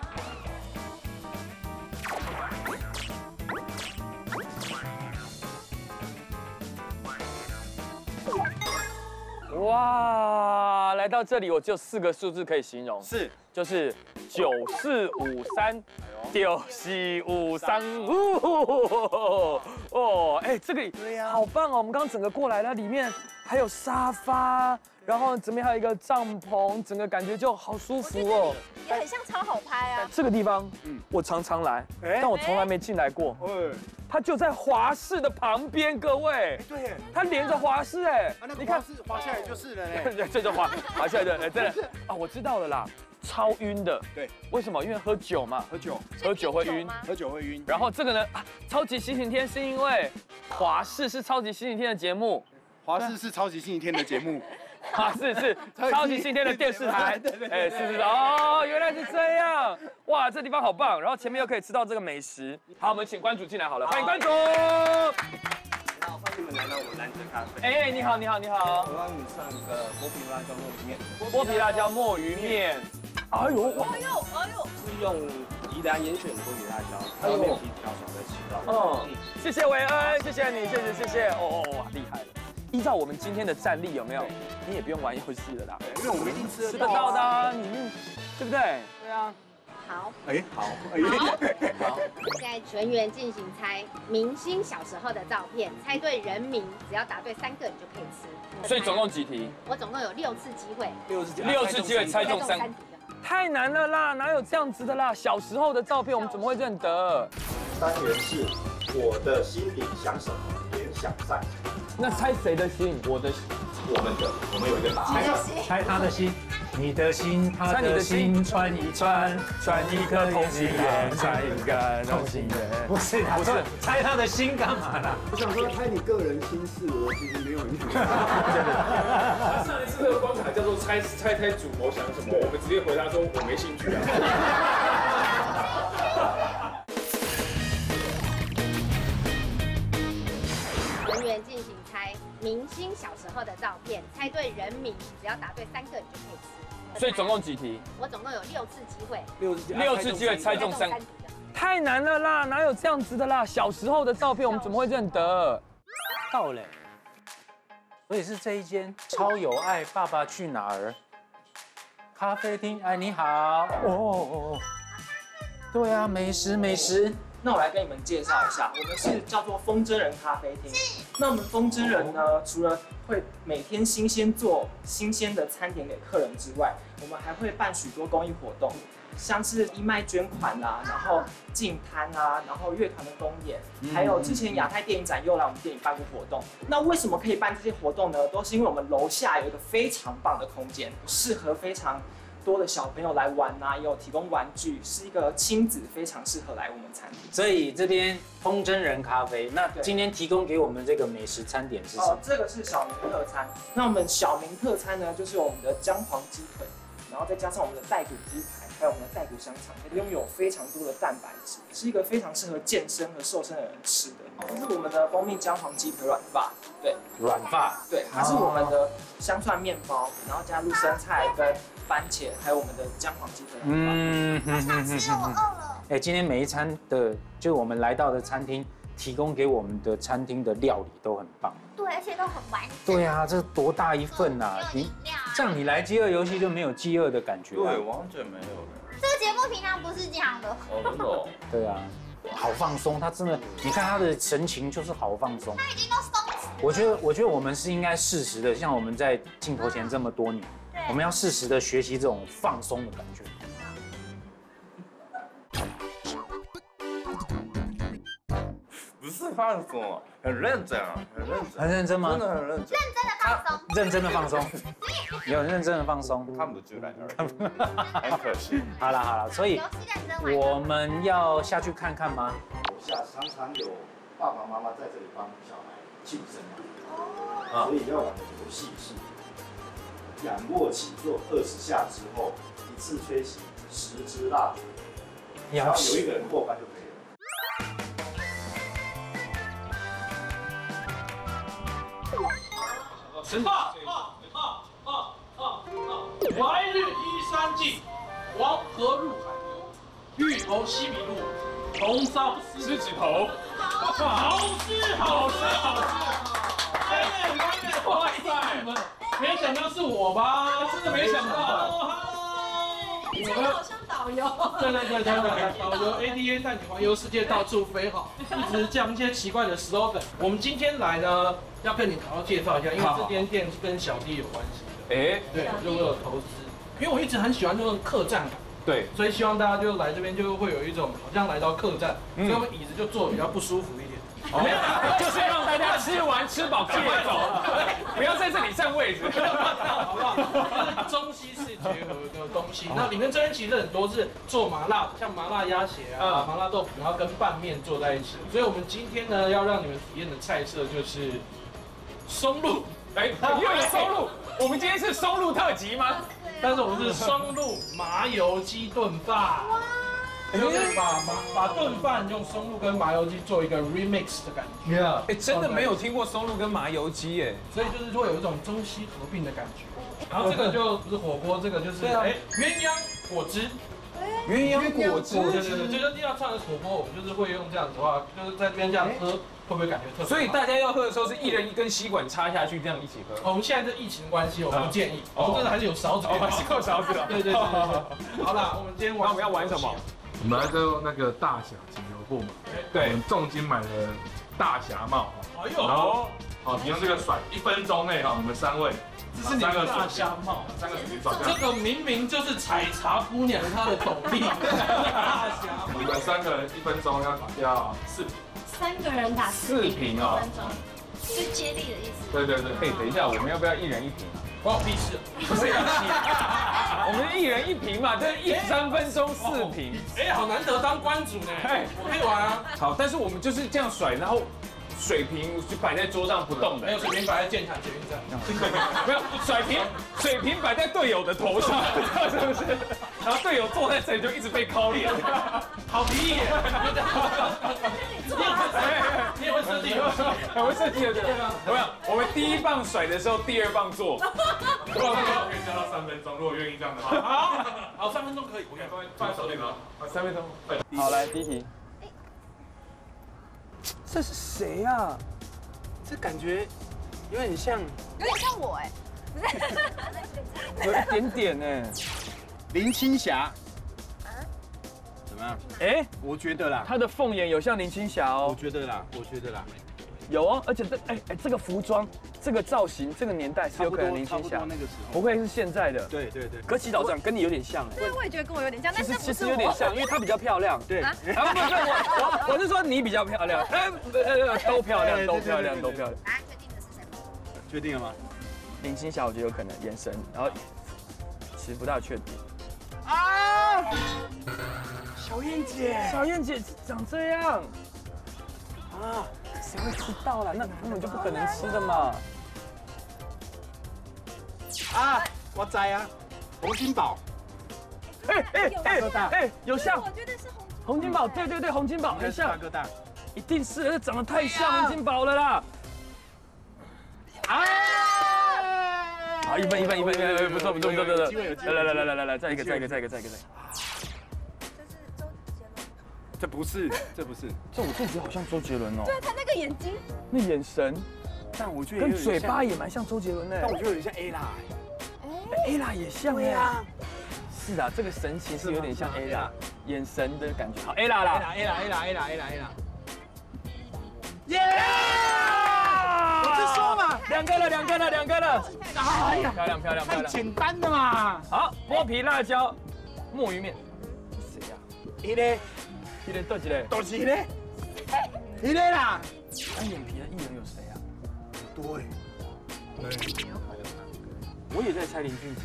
哇，来到这里我只有4个数字可以形容，就是9453。9453哦，哎，这个好棒哦！我们刚刚整个过来了，里面还有沙发，然后这边还有一个帐篷，整个感觉就好舒服哦。 也很像超好拍啊。 这个地方，我常常来，但我从来没进来过。它就在华视的旁边，各位。 对， 它连着华视哎， 你看滑下来就是了哎。 这就滑下来的，哎，真的啊，我知道了啦。超晕的， 对， 为什么？因为喝酒嘛，喝酒会晕，然后这个呢，超级星期天是因为华视是超级星期天的节目， 华视是超级星期天的节目， 华视是超级星期天的电视台，哎，是哦，原来是这样，哇，这地方好棒，然后前面又可以吃到这个美食，好，我们请关主进来好了，欢迎关主。 好，欢迎你们来到我蓝泽咖啡。 哎，你好。 我帮你上一个剥皮辣椒墨鱼面。 剥皮辣椒墨鱼面。哎呦！ 是用宜兰严选的剥皮辣椒，它的面皮比较少在吃到。 谢谢韦恩，谢谢你，谢谢。哇，厉害了！依照我们今天的战力，有没有？你也不用玩游戏了啦， 因为我们一定吃得到的啊，你对不对？ 对啊。好。 好。 现在全员进行猜明星小时候的照片，猜对人名，只要答对3个，你就可以吃。 所以总共几题？ 我总共有6次机会。 6次机会猜中3题。太难了啦，哪有这样子的啦？小时候的照片我们怎么会认得？ 单元是我的心里想什么，联想赛。 那猜谁的心？我的， 我们的，我们有一个答案。 猜他的心。你的心，他的心，串一串，串一颗同心圆，串一个同心圆。不是，猜他的心干嘛啦？ 我想说猜你个人心事，我其实没有印象。 上一次的关卡叫做猜主谋想什么，我们直接回答说我没兴趣啊。 员进行猜明星小时候的照片，猜对人名，只要答对3个，你就可以吃。 所以总共几题？ 我总共有6次机会 ，6次机会猜中3。太难了啦，哪有这样子的啦？小时候的照片我们怎么会认得？到嘞。 所以是这一间超有爱爸爸去哪儿咖啡厅。哎，你好。哦。对啊，美食。 那我来跟你们介绍一下，我们是叫做风筝人咖啡厅。那我们风筝人呢，除了会每天新鲜做新鲜的餐点给客人之外，我们还会办许多公益活动，像是义卖捐款啦，然后净滩啊，然后乐团的公演，还有之前亚太电影展又来我们店里办过活动。那为什么可以办这些活动呢？都是因为我们楼下有一个非常棒的空间，适合非常多的小朋友来玩啊，也有提供玩具，是一个亲子非常适合来我们餐厅。 所以这边风筝人咖啡，那今天提供给我们这个美食餐点是什么？ 这个是小明特餐。那我们小明特餐呢，就是我们的姜黄鸡腿，然后再加上我们的带骨鸡排，还有我们的带骨香肠，拥有非常多的蛋白质，是一个非常适合健身和瘦身的人吃的。这是我们的蜂蜜姜黄鸡腿软发，对， 软发， 对，它是我们的香蒜面包，然后加入生菜跟番茄，还有我们的姜黄鸡腿。 好想吃了，我饿了。 哎，今天每一餐的，就我们来到的餐厅提供给我们的餐厅的料理都很棒。 对，而且都很完整。 对啊，这多大一份啊！你这样你来饥饿游戏就没有饥饿的感觉。 对，完全没有的。 这个节目平常不是这样的。 哦，真的哦。 对啊，好放松，他真的，你看他的神情就是好放松。 他已经都松弛。 我觉得我们是应该适时的，像我们在镜头前这么多年，我们要适时的学习这种放松的感觉。 不是放松，很认真啊，很认真。 很认真吗？ 真的很认真。 认真的放松。 认真的放松。有人认真的放松。 看不出来，很可惜。 好了，所以我们要下去看看吗？ 楼下常常有爸爸妈妈在这里帮小孩庆生嘛，所以要玩的游戏是仰卧起坐20下之后，一次吹熄10支蜡烛，只要有一个人过关就可以了。 来日依山尽，黄河入海流。芋头西米露，红烧狮子头。好吃。哇塞！没想到是我吧？真的没想到。 你真的好像导游。 对，导游 ADA 带你环游世界，到处飞哈，一直讲一些奇怪的 slogan。我们今天来呢，要跟你好好介绍一下，因为这间店是跟小弟有关系的。哎，对，就我有投资，因为我一直很喜欢这种客栈感。对，所以希望大家就来这边就会有一种好像来到客栈，所以我们椅子就坐得比较不舒服一点。 就是让大家吃完吃饱赶快走，不要在这里占位置， 好不好？就是中西式结合的东西。那里面这边其实很多是做麻辣，像麻辣鸭血啊、麻辣豆腐，然后跟拌面做在一起。所以我们今天呢要让你们体验的菜色就是松露。 哎，又有松露，我们今天是松露特辑吗？ 但是我们是松露麻油鸡炖饭。就是把炖饭用松露跟麻油鸡做一个 remix 的感觉。 哎，真的没有听过松露跟麻油鸡哎， 所以就是会有一种中西合并的感觉。然后这个就不是火锅，这个就是鸳鸯果汁。 鸳鸯果汁， 对，就是要唱的火锅，我们就是会用这样子的话，就是在这边这样喝，会不会感觉特别好？ 所以大家要喝的时候是一人一根吸管插下去，这样一起喝。 我们现在是疫情关系，我们不建议。我们真的还是有勺子， 是靠勺子。 对。好啦，我们今天我们要玩什么？ 我们来到那个大侠锦油铺嘛，对，我们重金买了大侠帽，然后你用这个甩1分钟内我们3位， 这是你的大侠帽 ，3个主角， 这个明明就是采茶姑娘她的斗笠，大侠帽。 我们3个人1分钟要打掉4瓶 ，3个人打 4瓶哦， 是接力的意思。 对， 哎，等一下，我们要不要1人1瓶啊？ 关我屁事！ 不是我们1人1瓶嘛，这3分钟4瓶。 哎，好难得当关主呢。哎，我可以玩啊。 好，但是我们就是这样甩，然后水瓶就摆在桌上不动的。 没有，水瓶摆在剑潭捷运站。 没有，水瓶摆在队友的头上，是不是？然后队友坐在这里就一直被敲脸， 好皮耶！你也会设计， 很会设计的，对吧？有没有？我们第1棒甩的时候，第2棒做。 如果可以加到3分钟，如果愿意这样的话。好，3分钟可以。我看放在手里吗 ？3分钟。 好，来第1题。这是谁啊？这感觉有点像我哎，不是， 有一点点哎。 林青霞。怎么样？ 哎， 我觉得啦， 她的凤眼有像林青霞哦。 我觉得啦。 有哦，而且这个服装、这个造型、这个年代是有可能林青霞， 那个时候不会是现在的。 对。 可祈祷长跟你有点像哎。 对，我也觉得跟我有点像，但是其实有点像，因为她比较漂亮。对。 啊， 不，我是说你比较漂亮。都漂亮。 答案确定的是谁？ 确定了吗？ 林青霞我觉得有可能眼神，然后其实不大确定。 啊！小燕姐长这样啊？谁会知道啦？那根本就不可能吃的嘛！ 啊，我摘啊，洪金宝。 有像。 我觉得是洪金宝，对，洪金宝很像。 大哥大， 一定是，这长得太像洪金宝了啦！啊！好，1分，不错，来，再一个。 这不是， 这我自己好像周杰伦哦。 对他那个眼睛， 那眼神， 但我觉得跟嘴巴也蛮像周杰伦的。 但我觉得有点像 Ella 也像哎。是啊，这个神情是有点像 Ella， 眼神的感觉。好 Ella 啦 ，Ella。耶！ 我就说嘛，2个了。 哎呀， 漂亮。 太简单了嘛。 好，剥皮辣椒，墨鱼面。谁呀？一嘞，多几嘞？一嘞啦。单眼皮的艺人有谁啊？ 对。 我也在猜林俊杰。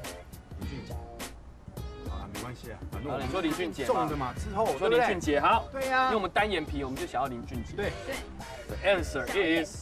好了，没关系啊，反正你说林俊杰中的嘛，之后说林俊杰好。 对呀， 因为我们单眼皮，我们就想要林俊杰。 对。 The answer is。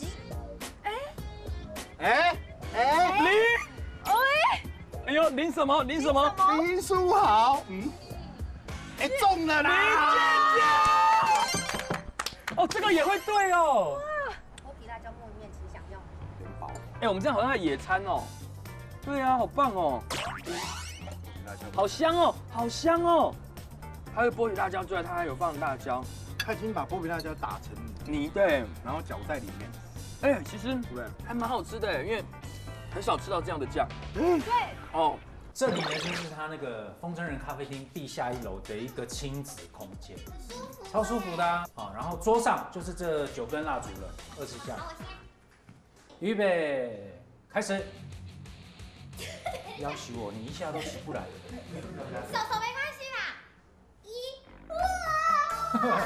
哎呦，林什么？林书豪。中了啦！ 哦，这个也会对哦。 剥皮辣椒墨鱼面其实想用。 我们这样好像在野餐哦。对啊，好棒哦。好香哦。还有剥皮辣椒之外，它还有放辣椒。 他已经把剥皮辣椒打成泥，对， 然后搅在里面。 其实还蛮好吃的，因为很少吃到这样的酱。 对。 哦。 这里呢就是它那个风筝人咖啡厅地下1楼的一个亲子空间，超舒服的啊。然后桌上就是这9根蜡烛了，20下。预备，开始。要挟我，你一下都起不来了。 手没关系啦。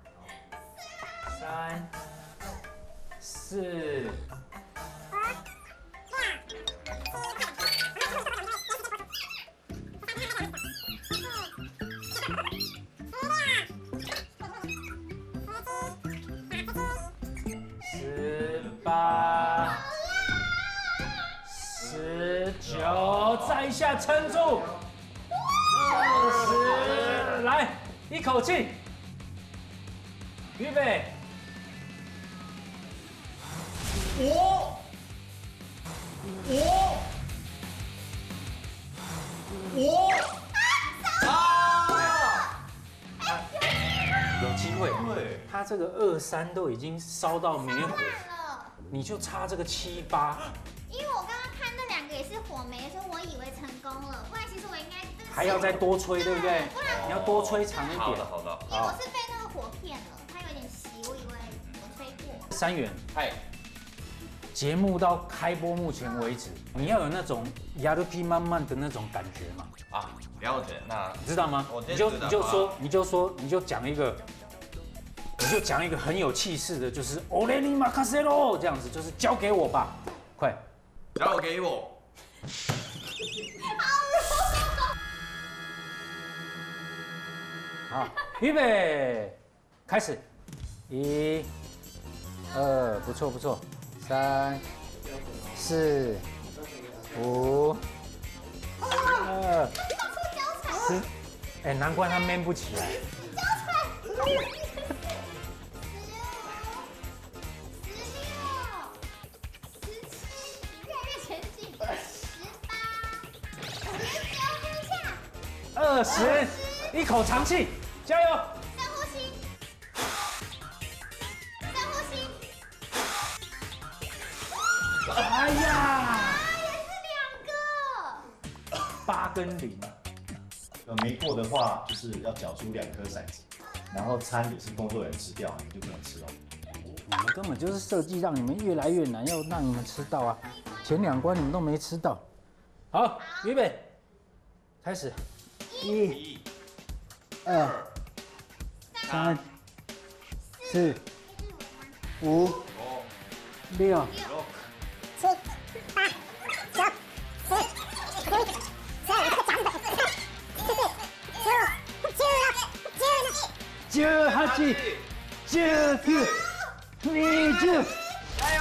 3、4。18、19，再一下撑住。20，来，一口气。预备。我。有机会。对，他这个2、3都已经烧到没火了，你就差这个7、8。 因为我刚刚看那2个也是火没，所以我以为成功了，不然其实我应该还要再多吹，对不对？ 不然你要多吹长一点。 好的。 因为我是被那个火骗了，它有点稀，我以为我吹过。 3元，节目到开播目前为止，你要有那种亚鲁皮慢慢的那种感觉嘛？ 了解。那你知道吗？你就讲一个，很有气势的，就是欧雷尼马卡塞罗这样子，就是交给我吧，快， 交给我。 好，预备，开始，1、2，不错，3、4、5、2、10，难怪他 man 不起来。 20，一口长气，加油！ 深呼吸，深呼吸。 哎呀， 也是2个。 8跟0。 没过的话，就是要缴出2颗骰子，然后餐也是工作人员吃掉，你就不能吃了。 你们根本就是设计让你们越来越难，要让你们吃到啊！前2关你们都没吃到。好，预备，开始。1、2、3、4、5、6、7、8、9、10、11、12、13、14、15、16、17、18、19、加油！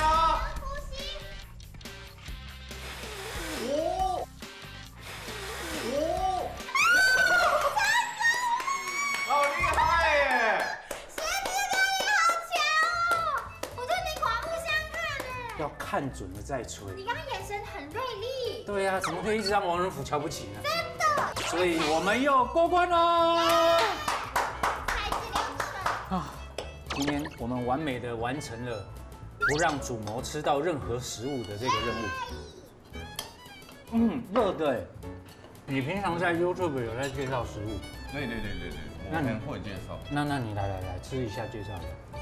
好厉害耶！贤弟哥你好强哦！我对你刮目相看哎。 要看准了再吹。 你刚刚眼神很锐利。 对呀，怎么可以一直让王仁甫瞧不起呢？ 真的。 所以我们又过关了。啊，今天我们完美的完成了不让主谋吃到任何食物的这个任务。热的哎。你平常在 YouTube 有在介绍食物？ 对，我很会介绍。 那你来吃一下，介绍一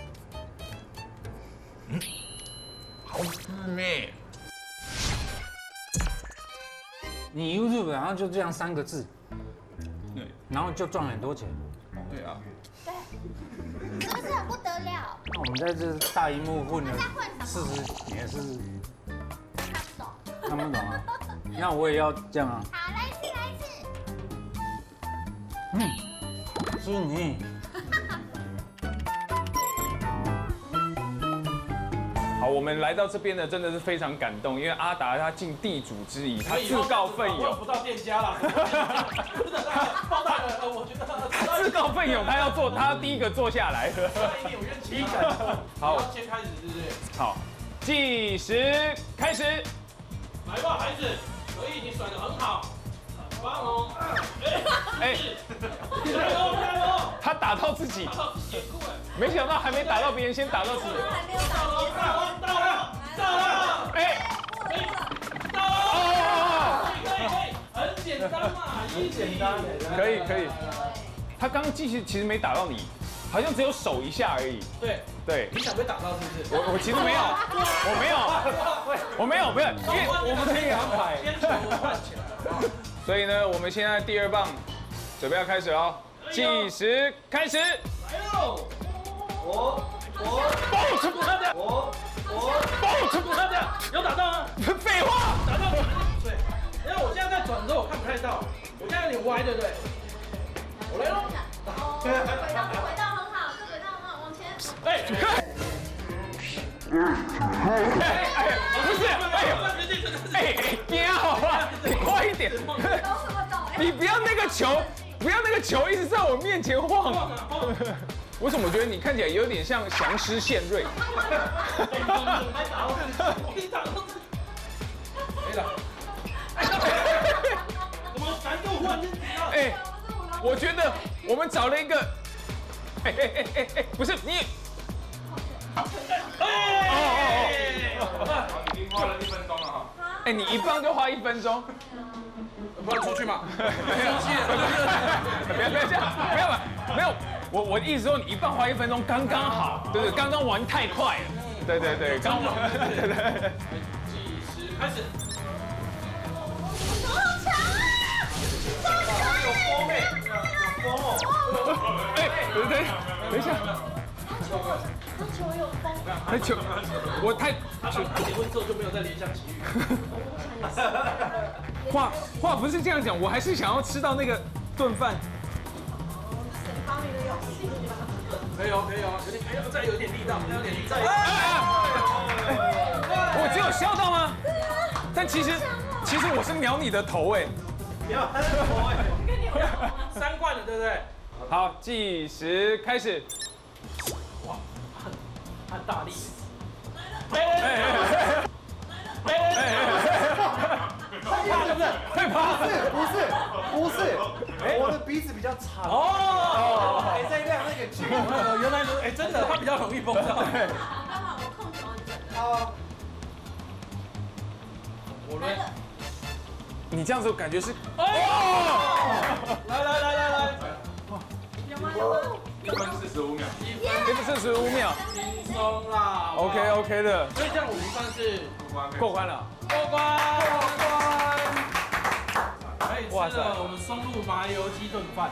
下。好吃咩？你 YouTube 然后就这样3个字，对，然后就赚很多钱。 对啊。 对，是不是很不得了？ 那我们在这大荧幕混了40年是看不懂啊。那我也要这样啊。 好，来一次。 是你。 好，我们来到这边呢，真的是非常感动，因为阿达他尽地主之谊，他自告奋勇。 不到店家了，真的放大了，我觉得他自告奋勇，他要做，他第一个坐下来。 一定有怨气感。 好， 先开始，是不是？ 好，计时开始。 来吧，孩子，可以，你甩得很好，很棒哦。加油！ 他打到自己，没想到还没打到别人，先打到自己。 还没有打别人，到了，很简单嘛，很简单， 可以。他刚刚其实没打到你，好像只有手一下而已。对。 你想被打到是不是？ 我其实没有，我没有，不是，因为我们可以安排。 先球换起来。 所以呢，我们现在第2棒准备要开始喽，计时开始。来喽！ 我有打到吗？ 废话， 打到。对，因为我现在在转的时候我看不太到，我现在有点歪，对不对？我来喽。 轨道很好，这轨道很好，往前。 不是，你好吧，你快一点。你不要那个球一直在我面前晃。为什么我觉得你看起来有点像降尸献瑞？我觉得我们找了一个，不是你。 已经花了1分钟了哈。 你1棒就花1分钟， 不然出去嘛？ 不要这样，没有，我的意思说你1棒花1分钟刚刚好，对，刚刚玩太快了，对，刚玩，对。 计时开始。 好强啊！ 有风等一下。 球有风。 我太。 结婚之后就没有再联想奇遇。 话不是这样讲，我还是想要吃到那个炖饭。 可以哦，再有点力道， 我只有笑到吗？但其实我是瞄你的头哎。 瞄他的头哎。3罐了，对不对？ 好，计时开始。 哇，很大力。 会怕？不是，我的鼻长哦。哎，这一辆那个剧，原来哎真的，它比较容易崩到。 刚好我控球很准。 好，我们。 你这样子感觉是哦，来， 有吗 ？1分45秒 ，1分45秒， 轻松啦 ，OK 的， 所以这样我们算是过关了， 过关，可以吃了我们松露麻油鸡炖饭。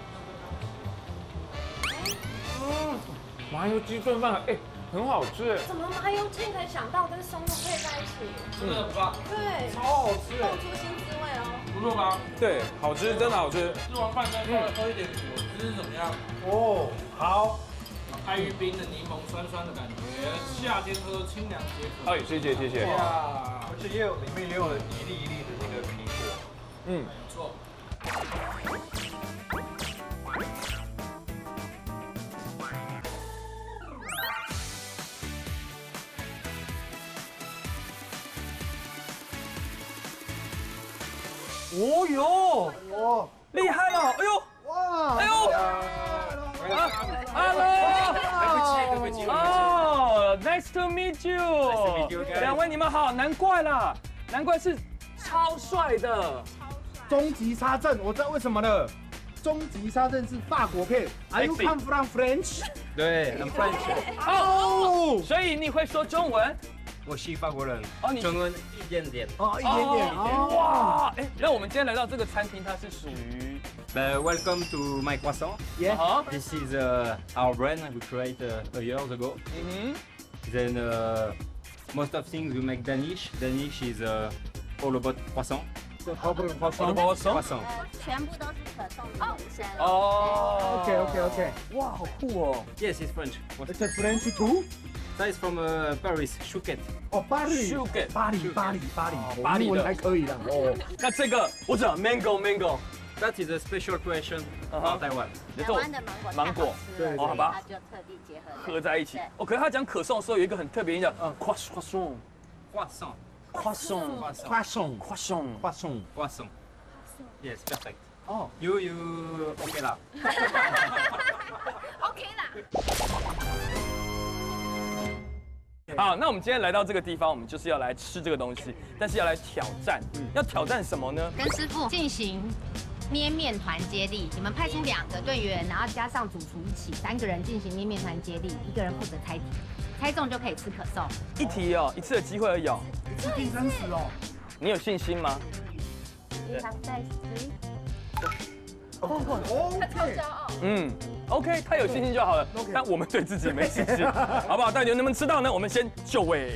麻油鸡炖饭，哎，很好吃。 怎么麻油鸡可以想到跟松露配在一起？ 真的很棒， 对， 超好吃， 蹦出新滋味哦。 不错吧？ 对，好吃，真的好吃。 吃完饭再喝一点果汁怎么样？哦，好。爱玉冰的柠檬酸酸的感觉，夏天喝清凉解渴。 哎，谢谢。 而且里面也有一粒一粒的那个苹果。 没错。 哦哟，哇，厉害了！哎呦，哇，哎呦，Hello，对不起，哦 ，Nice to meet you， 两位你们好，难怪是超帅的。 终极杀阵，我知道为什么了。终极杀阵是法国片 ，Are you come from French？ 对 ，I'm French。 哦，所以你会说中文？ 我是法国人，中文一点点。 哦，一点点。 哇，哎，那我们今天来到这个餐厅，它是属于 Welcome to my croissant. Yeah. This is our brand we created a year ago. Then most of things we make Danish. Danish is all about croissant. croissant。 全部都是可颂的本身。 哦 ，OK。 哇，好酷哦。 Yes, it's French. It's French too. That is from Paris, Chouquet. 哦，巴黎，巴黎文还可以的哦。 那这个我知道 mango。 That is a special creation of Taiwan. 台湾的芒果， 对，好吧， 它就特地结合合在一起。哦，可是他讲可颂的时候有一个很特别音叫croissant。 Yes, perfect. Oh, you OK 啦。 OK 啦。 好，那我们今天来到这个地方，我们就是要来吃这个东西，但是要来挑战。要挑战什么呢？ 跟师傅进行捏面团接力，你们派出2个队员，然后加上主厨一起，3个人进行捏面团接力，1个人负责猜题，猜中就可以吃可颂。 一题哦，1次的机会而已哦。 是定生死哦。 你有信心吗？ 他超骄傲。 OK， 他有信心就好了。但我们对自己没信心，好不好？到底能不能吃到呢？我们先就位。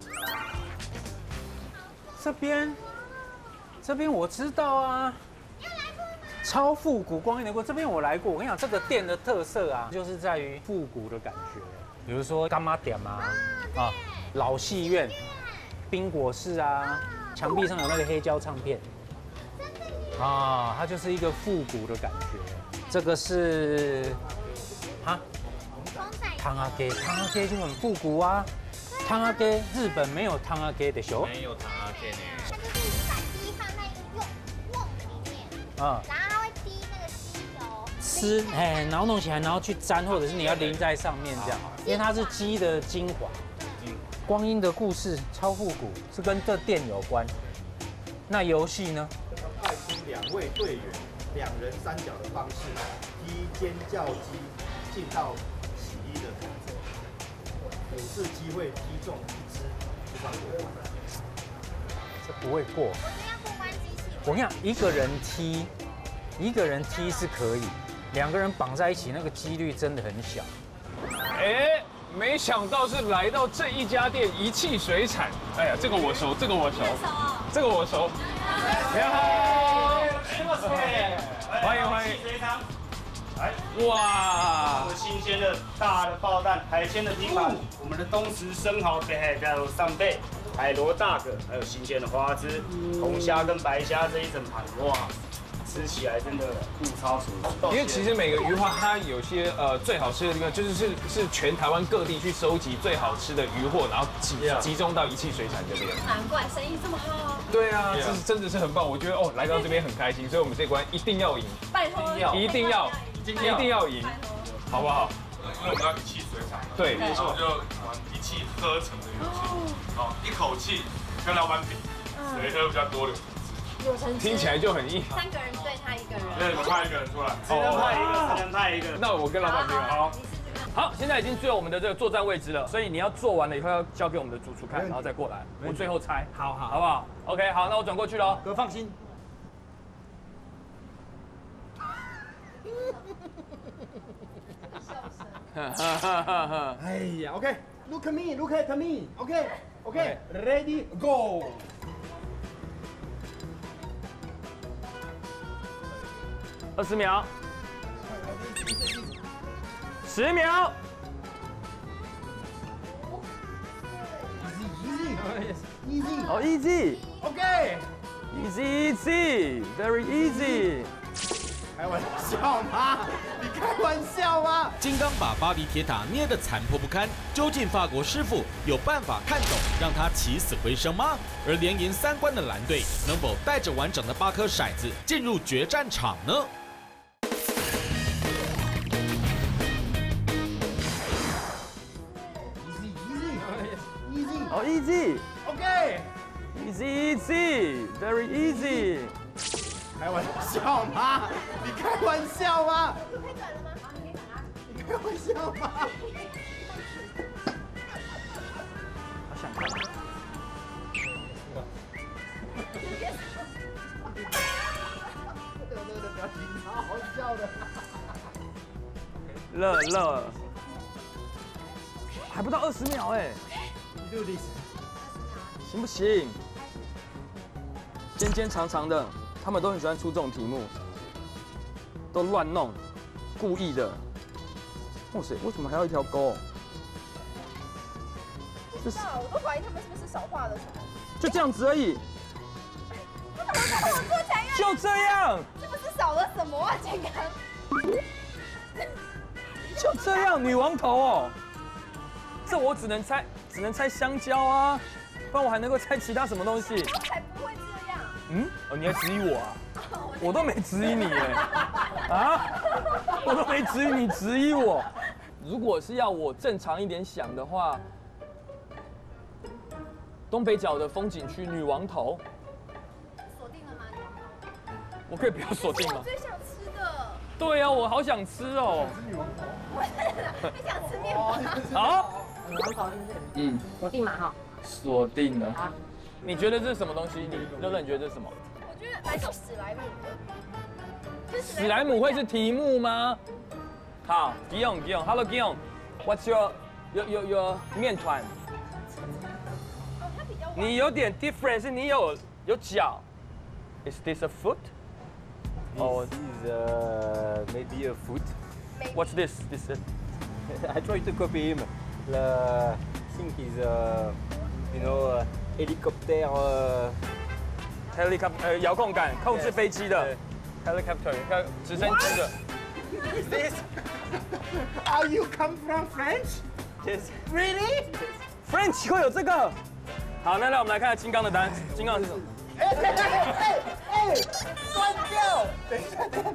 这边我知道啊。超复古光阴的过，这边我来过。我跟你讲，这个店的特色啊，就是在于复古的感觉。比如说干妈店啊，老戏院、冰果室啊，墙壁上有那个黑胶唱片。啊，它就是一个复古的感觉。这个是汤阿给就很复古啊。汤阿给日本没有汤阿给的show， 没有汤阿给呢。 就是把鸡放在一个瓮里面，然后它会滴那个鸡油， 吃然后弄起来，然后去沾，或者是你要淋在上面这样，因为它是鸡的精华。光阴的故事超复古，是跟这店有关。那游戏呢？ 派出2位队员，2人3角的方式，踢尖叫鸡进到洗衣的桶中，5次机会踢中1只，就算过关。 这不会过。我跟你讲，一个人踢是可以，2个人绑在一起，那个几率真的很小。 哎，没想到是来到这一家店一汽水产。哎呀，这个我熟。你好，欢迎。哇， 新鲜的大的爆蛋，海鲜的拼盘，我们的东石生蚝北海带有3倍，海螺大蛤，还有新鲜的花枝，红虾跟白虾这一整盘，哇， 吃起来真的物超所值。 因为其实每个鱼货它有些最好吃的地方，就是全台湾各地去收集最好吃的鱼货，然后集中到一汽水产这边。 难怪生意这么好。 对啊，这是真的是很棒。我觉得哦，来到这边很开心，所以我们这关一定要赢。 拜托， 一定要赢，好不好？ 因为我们要一汽水产， 对， 所以我就玩一气呵成的游戏，好，一口气跟老板比，谁喝比较多的。 听起来就很硬。 3个人对他1个人。 对，我派1个人出来。 只能派1个，只能派1个。 那我跟老板比好。 好，现在已经最后我们的这个作战位置了，所以你要做完了以后要交给我们的主厨看，然后再过来，我最后猜，好不好 ？OK， 好，那我转过去喽， 哥放心。哎呀 ，OK，Look at me，Look at me，OK，Ready go。 20秒，10秒。 Easy， 哦 ，easy。OK。Easy，very easy。 开玩笑吗？你开玩笑吗？ 金刚把巴黎铁塔捏得残破不堪，究竟法国师傅有办法看懂，让他起死回生吗？而连赢3关的蓝队，能否带着完整的8颗骰子进入决战场呢？ 哦 ，easy。 OK。Easy，very easy。 开玩笑吗？你开玩笑吗？你开玩笑吗？ 好想看。 对，表情超好笑的。 乐，还不到20秒哎。 行不行？尖长长的，他们都很喜欢出这种题目，都乱弄，故意的。哇塞，为什么还要一条沟？ 不知道，我都怀疑他们是不是少画了什么。 就这样子而已。 他怎么把我做起来？ 就这样。 是不是少了什么啊，金刚？ 就这样，女王头哦。这我只能猜香蕉啊。 不然我还能够猜其他什么东西？ 才不会这样。 哦，你还质疑我啊？我都没质疑你哎，啊？我都没质疑你，质疑我。如果是要我正常一点想的话，东北角的风景区女王头。 锁定了吗？女王头。 我可以不要锁定吗？ 我最想吃的。 对啊，我好想吃哦。 女王头。我想吃面包。 好。 女王头是不是？锁定嘛哈。 锁定了。你觉得这是什么东西？乐乐，你觉得这是什么？ 我觉得蛮像史莱姆的。 史莱姆会是题目吗？好 ，Gion，Hello Gion，What's your 面团？你有点 different， 是你有脚。Is this a foot? Oh, this is maybe a foot. What's this? I try to copy him. I think he's helicopter 遥控杆控制飞机的 helicopter 直升机的。 This? Are you come from French? Yes. Really? French 会有这个？好，那我们来看下金刚的单。金刚是什么？ 断掉！等一下，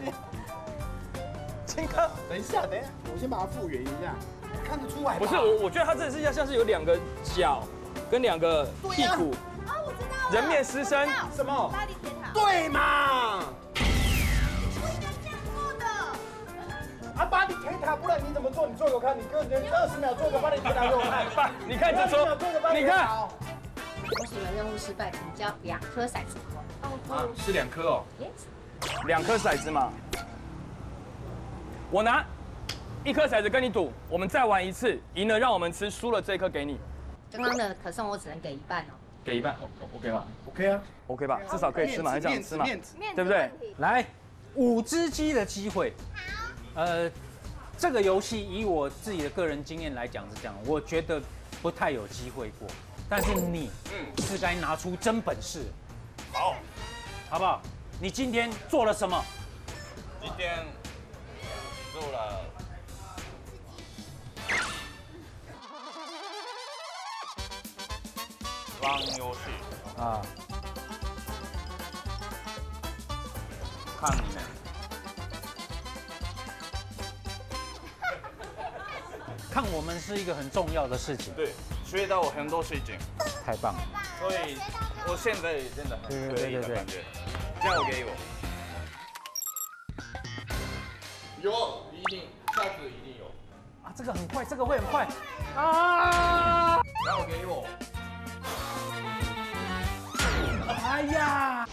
金刚， 等一下，我先把它复原一下，看得出来。 不是我觉得它这是像是有2个脚跟2个屁股。 啊，我知道了。 人面狮身。 什么？ 巴黎铁塔。 对嘛？ 我应该这样做的。 啊，巴黎铁塔，不然你怎么做？你做给我看，你20秒做个巴黎铁塔给我看。 你看这说，你看。 恭喜你们任务失败，请交2颗骰子。 啊，是2颗哦。 2颗骰子嘛。我拿1颗骰子跟你赌，我们再玩一次，赢了让我们吃，输了这一颗给你。 刚刚的可颂我只能给1半哦。 给1半 ，OK 吧 ？OK 啊 ，OK 吧，至少可以吃嘛，还这样吃嘛，对不对？ 来，5只鸡的机会。这个游戏以我自己的个人经验来讲是这样，我觉得不太有机会过。但是你是该拿出真本事，好不好？ 你今天做了什么？ 今天做了玩游戏啊， 看你们。 看我们是一个很重要的事情。 对，学到很多事情。 太棒了。 所以我现在真的很可以的感觉。交给我。 有，一定，下次一定有。 啊，这个很快，这个会很快。啊！ 交给我。 哎呀！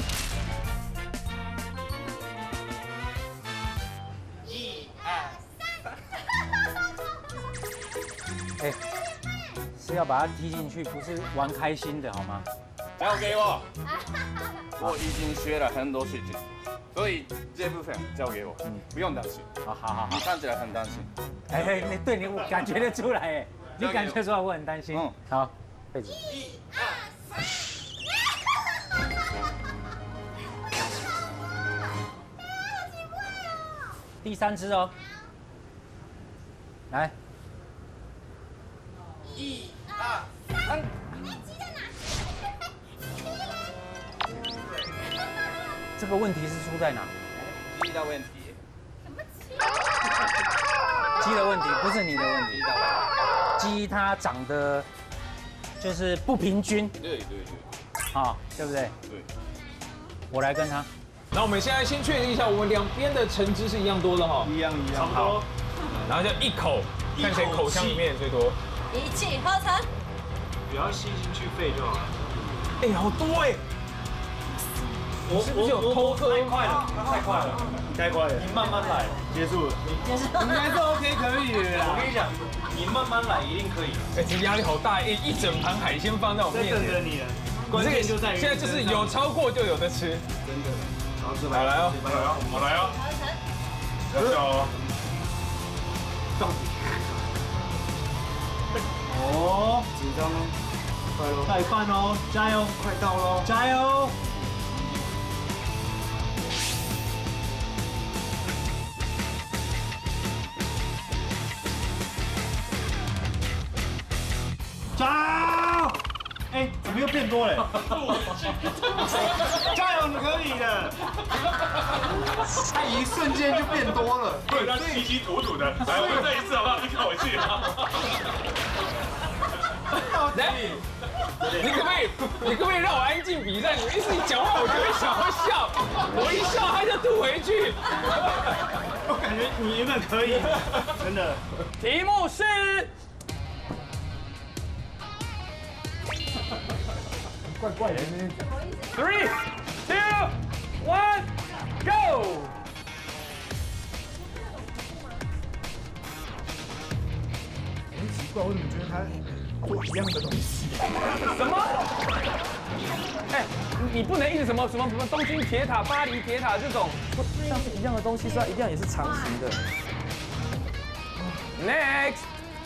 哎，是要把它踢进去，不是玩开心的好吗？ 交给我。我已经学了很多事情，所以这部分交给我，不用担心。 好。 你看起来很担心。 哎，你对你我感觉得出来，哎，你感觉出来我很担心。好，贝子。第3只哦，来。 1、2、3。 这个问题是出在哪？ 鸡的问题。 鸡的问题不是你的问题。鸡它长得就是不平均。 对。 好，对不对？ 对。 我来跟他。 那我们现在先确定一下，我们两边的橙汁是一样多的哈。 一样， 差不多。然后就一口，看谁口腔里面最多。 一气呵成。 不要吸进去肺就好了。 哎，好多哎！ 我是不是有偷喝？ 太快了，太快了，你慢慢来，结束了， 应该是 OK 可以的啦。 我跟你讲，你慢慢来一定可以。 哎，这压力好大，一整盘海鲜放在我面前， 等着你了。 关键就在于现在就是有超过就有的吃， 真的。好， 好来哦， 我来哦，要小哦。 哦，紧张哦，快喽，快饭哦，加油，快到喽，加油！加油！哎，怎么又变多了？加油，你可以的！它一瞬间就变多了， 对，它稀稀土土的。来，我们再一次好不好？一口气啊！ 来，你可不可以让我安静比赛？你们一直讲话，我就会想要笑，我一笑他就吐回去。 我感觉你原本可以，真的。 题目是。 怪怪的。 3、2、1 ，Go！ 很奇怪，我怎么觉得他做一样的东西？ 什么？哎，你不能一直什么东京铁塔、巴黎铁塔这种， 像是一样的东西，是要一定要也是长形的。 Next，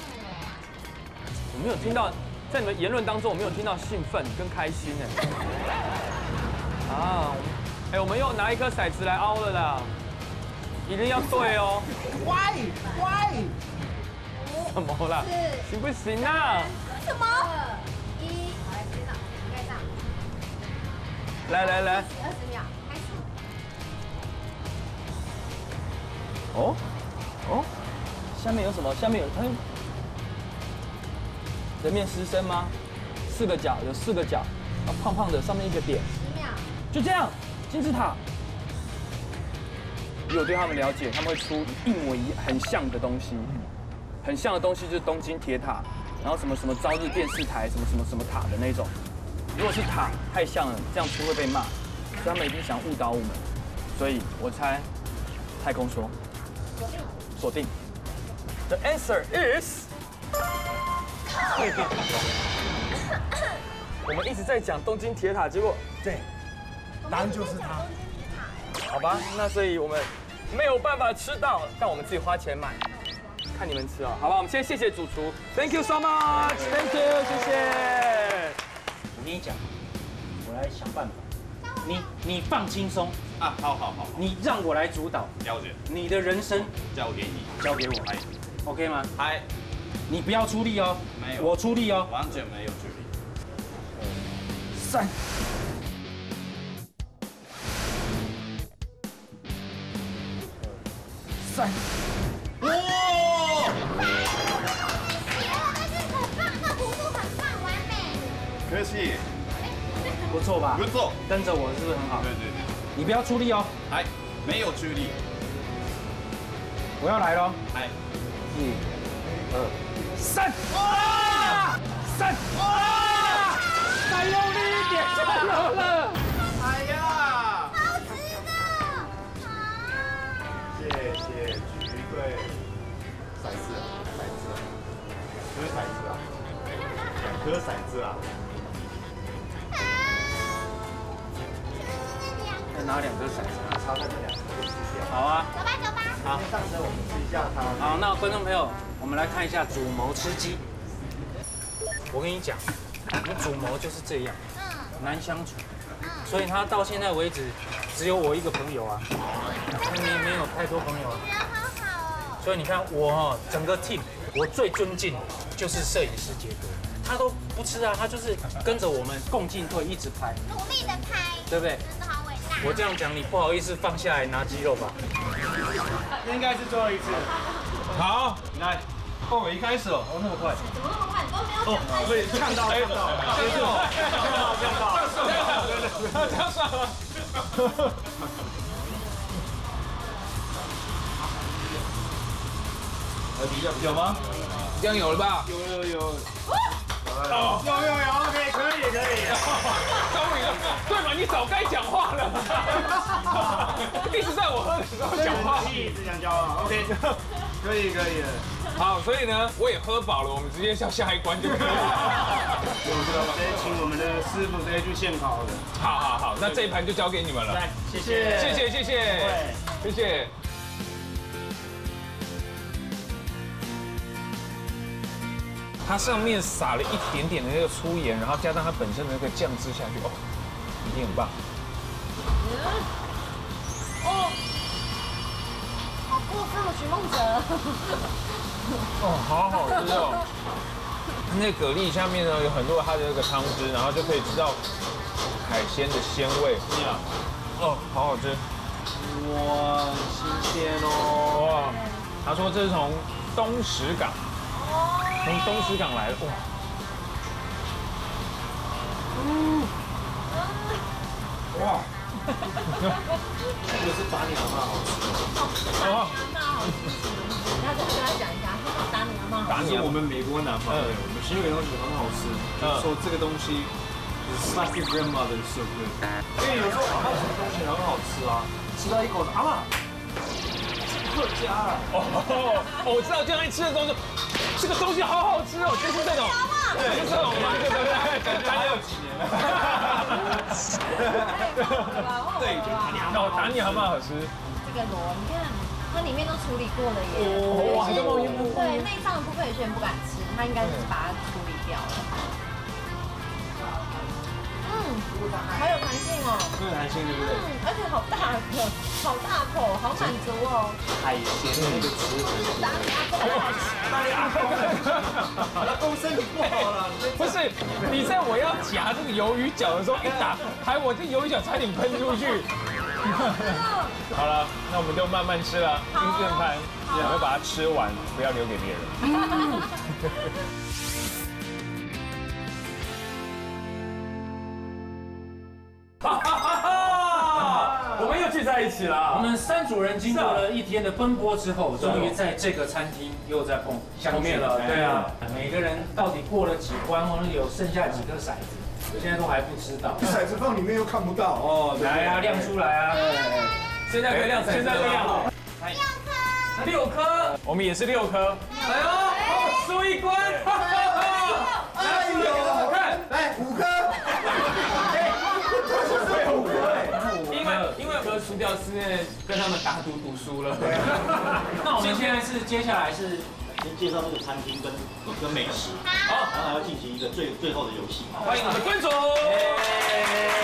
我没有听到，在你们言论当中，我没有听到兴奋跟开心哎。啊，哎，我们又拿一颗骰子来凹了啦，一定要对哦。 Why？ 什么啦？行不行啊？ 什么？2、1，好，来接上，盖上。 来。 20秒，开始。 哦，下面有什么？下面有人面狮身吗？4个角，有4个角，然后胖胖的，上面一个点。 10秒。 就这样，金字塔。以我对他们了解，他们会出一模一样很像的东西，很像的东西就是东京铁塔，然后什么朝日电视台什么塔的那种。如果是塔太像了，这样出会被骂，所以他们一定想误导我们。所以我猜太空梭。锁定。The answer is。我们一直在讲东京铁塔，结果对，答案就是它。 好吧，那所以我们没有办法吃到，但我们自己花钱买，看你们吃哦，好吧？我们先谢谢主厨 ，Thank you so much，Thank you，谢谢。 我跟你讲，我来想办法。 你放轻松啊，好， 你让我来主导， 了解， 你的人生交给你， 交给我，OK 吗？ 嗨， 你不要出力哦， 没有， 我出力哦， 完全没有出力。 3、3， 哇！ 可惜， 不错吧？ 不错， 跟着我是不是很好？ 对， 你不要出力哦。 哎，没有出力。 我要来喽。 哎 ，1、2、3，哇！3，哇！再用力一点，加油了！ 哎呀，超值的！ 谢谢橘队。骰子啊，2颗骰子啊，2颗骰子啊。 再拿2颗骰子啊， 插在这2颗就吃掉。 好啊。 走吧。 好， 上车我们吃一下它。 好，那观众朋友，我们来看一下主谋吃鸡。我跟你讲，你主谋就是这样，难相处。所以他到现在为止，只有我一个朋友啊，没有太多朋友啊。所以你看我整个 team， 我最尊敬就是摄影师杰哥，他都不吃啊，他就是跟着我们共进退，一直拍， 努力的拍， 对不对？ 真的好伟大。 我这样讲，你不好意思放下来拿鸡肉吧？ 应该是最后一次。 好，来，哦，一开始哦，那么快， 怎么那么快？你都没有讲开始。 对，看到， 这样算了。有吗？这样有了吧？ 有。 哦， 有，OK，可以。 终于了，对嘛？你早该讲话了，一直在我喝的时候讲话， 一直讲骄傲 ，OK， 可以了。 好，所以呢，我也喝饱了，我们直接叫下一关就可以了。 我们直接请我们的师傅直接去现烤的。 好，那这一盘就交给你们了。 来，谢谢。 它上面撒了一点点的那个粗盐，然后加上它本身的那个酱汁下去，哦，一定很棒。 哦，好过分哦，许梦哲。 哦，好好吃哦。那蛤蜊下面呢有很多它的那个汤汁，然后就可以吃到海鲜的鲜味。哦，好好吃。哇，新鲜哦。哇，他说这是从东石港。从东石港来的哇， 哇，这个是打你阿嬤好吃。 哦，打你阿嬤好吃。你要跟他讲一下，打你阿嬤好吃。 是我们美国南方人，我们形容东西很好吃，说这个东西就是 Slushy grandmother so good。 因为有时候阿嬤什么东西很好吃啊，吃到一口阿嬤。客家啊！ 哦，我知道这样一吃的时候就，这个东西好好吃哦，就是这种，就是这种嘛，对，还有几年了。 对， 打你好不好吃？ 这个螺，你看它里面都处理过了耶。 哇，这么对，内脏的部分有些人不敢吃，它应该是把它处理掉了。好有弹性哦， 很有弹性，对不对？ 而且好大个，好大口，好满足哦。 海鲜的那个质感， 阿公身体不好了。 不是，你在我要夹这个鱿鱼饺的时候一打，我这鱿鱼饺差点喷出去。好了，那我们就慢慢吃了，金正潘，我会把它吃完，不要留给别人。 我们又聚在一起了。我们3组人经过了一天的奔波之后，终于在这个餐厅又在相面了。对啊，每个人到底过了几关，或者有剩下几颗骰子，现在都还不知道。 骰子放里面又看不到哦，来啊，亮出来啊！ 现在可以亮，现在可以亮。6颗，我们也是6颗。哎呦，输一关。 哎呦，看，来5颗。 因为哥输掉是跟他们打赌输了。 那我们现在接下来是先介绍这个餐厅跟美食，好，然后还要进行一个最后的游戏。 欢迎我们的关总。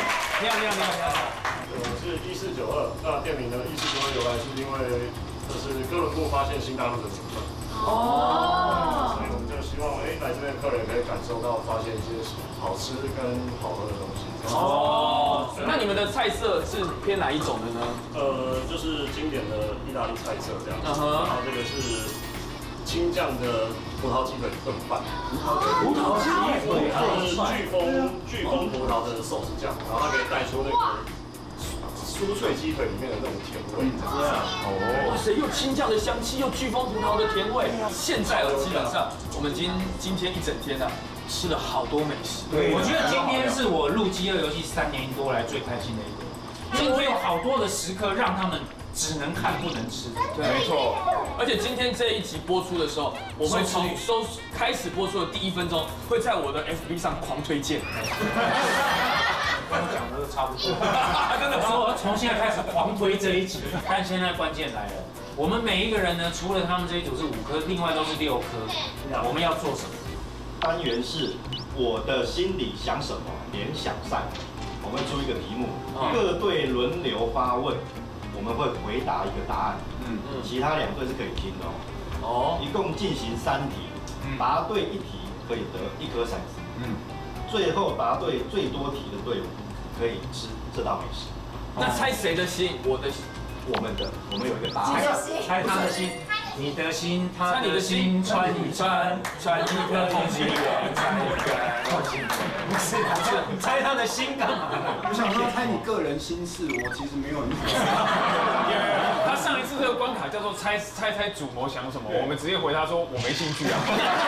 你好。 我是1492，那店名的1492由来是因为这是哥伦布发现新大陆的省份。所以我们就希望来这边的客人可以感受到发现一些好吃跟好喝的东西。 那你们的菜色是偏哪一种的呢？ 就是经典的意大利菜色这样子。然后这个是青酱的葡萄鸡腿炖饭。葡萄鸡腿，是飓风葡萄的寿司酱，然后它可以带出那个酥脆鸡腿里面的那种甜味。 哇塞，又青酱的香气，又飓风葡萄的甜味。现在基本上我们今天一整天啊，吃了好多美食。 我觉得今天是我录饥饿游戏3年多来最开心的一天。今天有好多的时刻让他们只能看不能吃。 对，没错。而且今天这一集播出的时候，我会从开始播出的第1分钟，会在我的 FB 上狂推荐。 刚讲的都差不多，真的说从现在开始狂推这一集。但现在关键来了，我们每一个人呢，除了他们这一组是5颗，另外都是6颗。我们要做什么？ 单元是我的心里想什么，联想赛。我们出一个题目，各队轮流发问，我们会回答一个答案。其他2队是可以听的哦。一共进行3题，答对1题可以得1颗骰子。最后答对最多题的队伍可以吃这道美食。 那猜谁的心？我的， 我们有一个答案。 猜他的心。你的心，他的心，穿一穿，穿一个空气，我猜一个，不是，猜他的心干嘛？ 我想说猜你个人心事，我其实没有很喜欢。 他上一次这个关卡叫做猜主谋想什么，我们直接回答说我没兴趣啊。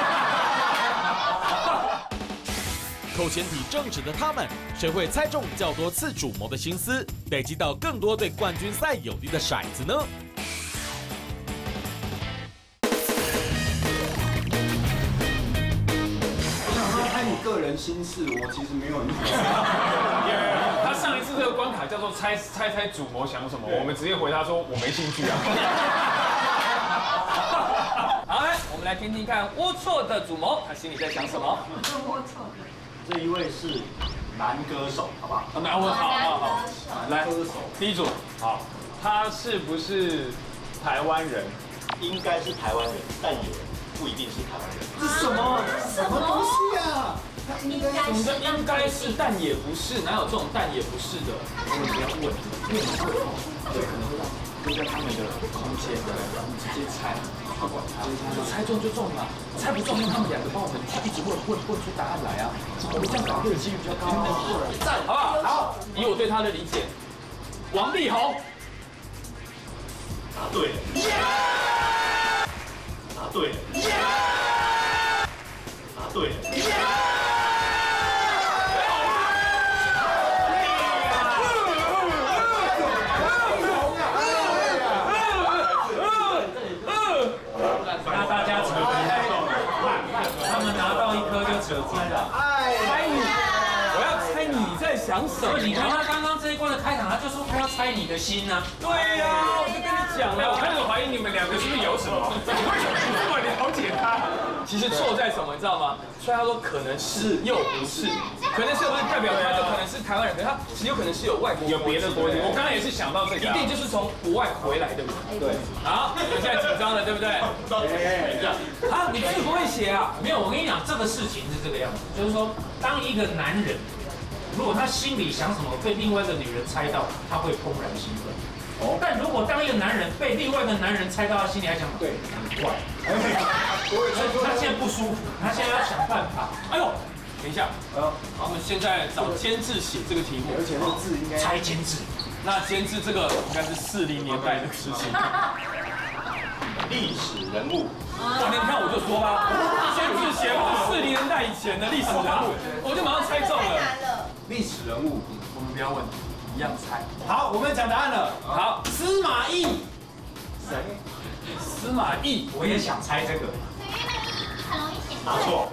扣钱体正直的他们，谁会猜中较多次主谋的心思，累积到更多对冠军赛有利的骰子呢？ 你个人心事，我其实没有很喜欢。 他上一次这个关卡叫做猜主谋想什么，我们直接回答说我没兴趣啊。 好，我们来听听看龌龊的主谋他心里在想什么。 这一位是男歌手，好不好？ 好，来，第一组，好，他是不是台湾人？ 应该是台湾人，但也不一定是台湾人。 这什么东西啊？ 应该是，但也不是，哪有这种但也不是的？我们不要问，因为你问哦，就可能会让跟在他们的空间的，我们直接猜，不管他，猜中就中了，猜不中用他们2个帮我们一直问出答案来啊！我们这样答对的几率比较高。赞，好不好？好，以我对他的理解，王力宏。 答对了。答对了。答对了。 那大家扯开，他们拿到1颗就扯开了。 猜你，我要猜你在想什么？ 你看他刚刚这一关的开场，他就说他要猜你的心呢。 对呀，我就跟你讲了， 我开始怀疑你们2个是不是有什么？为什么这么了解他？ 其实错在什么，你知道吗？所以他说可能是又不是，可能是不是代表他就可能是台湾人，可是他其实有可能是有外国有别的国家。我刚才也是想到这个， 一定就是从国外回来的人。对，好，你现在紧张了，对不对？啊，你字不会写啊？ 没有，我跟你讲，这个事情是这个样子，就是说，当一个男人如果他心里想什么被另外一个女人猜到，他会怦然心动。但如果当一个男人被另外一个男人猜到，他心里还想，对，很怪，他现在不舒服，他现在要想办法。 哎呦，等一下，我们现在找监制写这个题目， 而且那个字应该猜监制。 那监制这个应该是40年代的事情。 历史人物， 你看我就说吧，监制写40年代以前的历史人物，我就马上猜中了。 历史人物， 我们不要问。一样猜。 好，我们讲答案了。 好， 司马懿。 谁？司马懿， 我也想猜这个。 答错。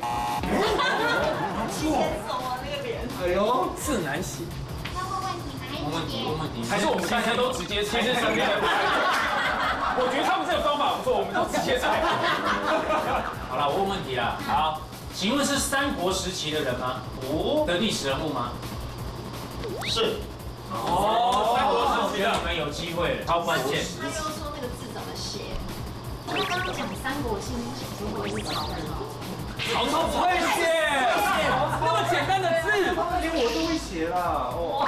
哎呦， 字难写。 问问题。 还是我们大家都直接猜？其实是别人我觉得他们这个方法不错，我们都直接猜。 好了，我问问题啦。好，请问是三国时期的人吗？的历史人物吗？ 是。 哦，三国志觉得你们有机会了，超关键。 他又说那个字怎么写？他刚刚讲三国新小说会是曹操会写，那么简单的字， 连我都会写啦。哦。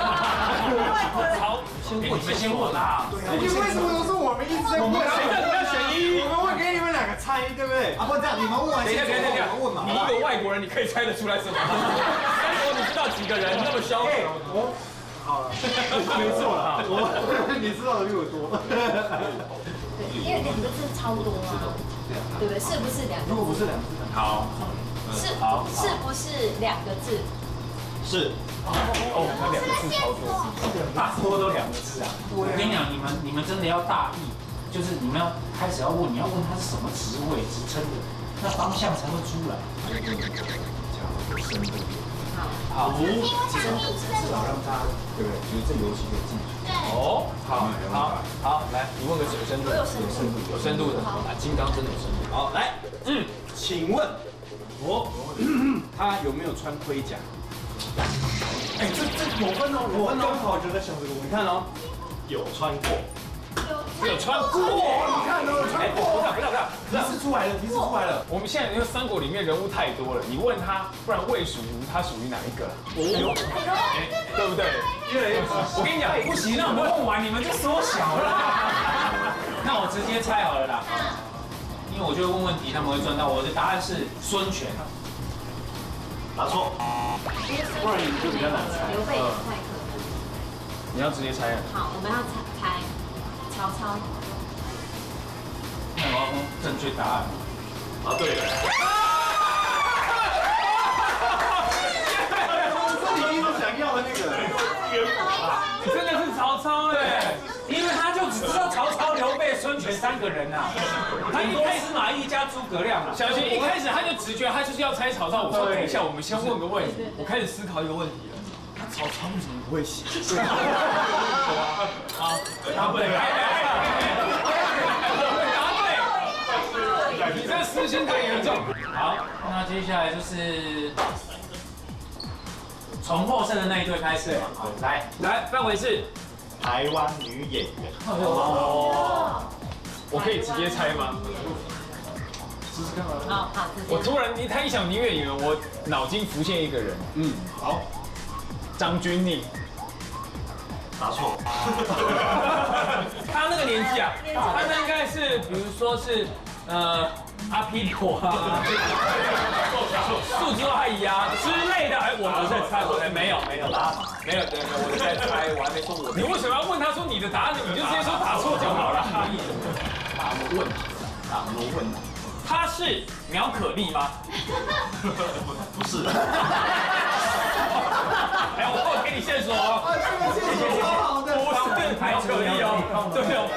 好，你们先问啦。 你为什么都是我们一直在问？ 谁叫你要选一？ 我们会给你们两个猜，对不对？啊，不这样，你们问完先，我们问嘛。 你一个外国人，你可以猜得出来什么？三国你知道几个人那么嚣张？ 好了，没错啦，你知道的比我多。 因为两个字超多啊，对不对？是不是两个字？ 如果不是两个字， 好， 是不是两个字？ 是。 哦，那两个字超多， 大多都两个字啊。我跟你讲，你们真的要大意，就是你们要开始要问，你要问他是什么职位、职称的，那方向才会出来。好， 至少让他对不对？就是这游戏可以进去。 哦，好，来，你问个有深度，有深度的，啊，金刚真的有深度。好，来， 请问，他有没有穿盔甲？哎，这有分哦，我刚好就在想这个，你看哦， 有穿过。 有穿过， 你看都有穿过。 不要， 提示出来了。 我们现在因为三国里面人物太多了，你问他，不然魏蜀吴他属于哪一个？对不对？越来越我跟你讲， 不行，那我们问完你们就缩小了。那我直接猜好了啦，因为我就会问问题，他们会赚到。我的答案是孙权。 答错。 不然你就比较难猜。 刘备也太可能。 你要直接猜啊？ 好，我们要猜曹操。 那我要公正确答案。 啊，对了。 这你一直想要的那个。 真的是曹操哎，因为他就只知道曹操、刘备、孙权三个人啊。他一开始马懿加诸葛亮啊。 小新一开始他就直觉他就是要猜曹操。我说等一下，我们先问个问题。我开始思考一个问题了。 曹操为什么不会写？ 好，答对。你这私心太严重。 好，那接下来就是从获胜的那一队开始。来，范围是台湾女演员。 哦，我可以直接猜吗？ 试试看吧。 好， 我突然他一想女演员，我脑筋浮现一个人。 好。 张钧甯。 答错。 他那个年纪啊，他那应该是，比如说是阿皮果啊，素之阿姨啊之类的。哎，我在猜，没有，我在猜，我还没说我。你为什么要问他说你的答案呢？你就直接说答错就好了。 打么问题？ 他是苗可丽吗？ 不是。 哎，我给你线索哦。 这个线索超好的。 不是苗可丽哦。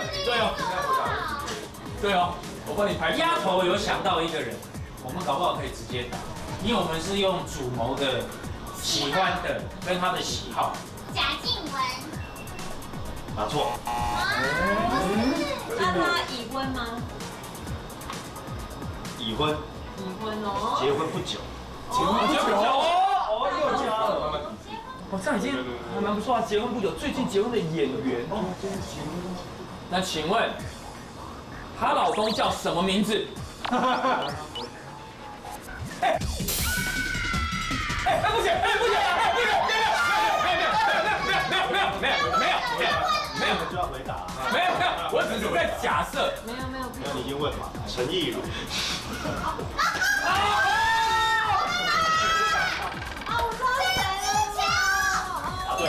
对哦。我帮你排。 丫头有想到一个人，我们搞不好可以直接答，因为我们是用主谋的喜欢的跟他的喜好。 贾静雯。 答错。 那他已婚吗？ 已婚。 已婚哦。 结婚不久。 哦，又加了。哦，这样已经还蛮不错啊，结婚不久，最近结婚的演员。哦，真是结婚。那请问，她老公叫什么名字？不行，没有， 就要回答。 没有，我只是在假设。 没有， 那你已经问嘛？陈意如。 对。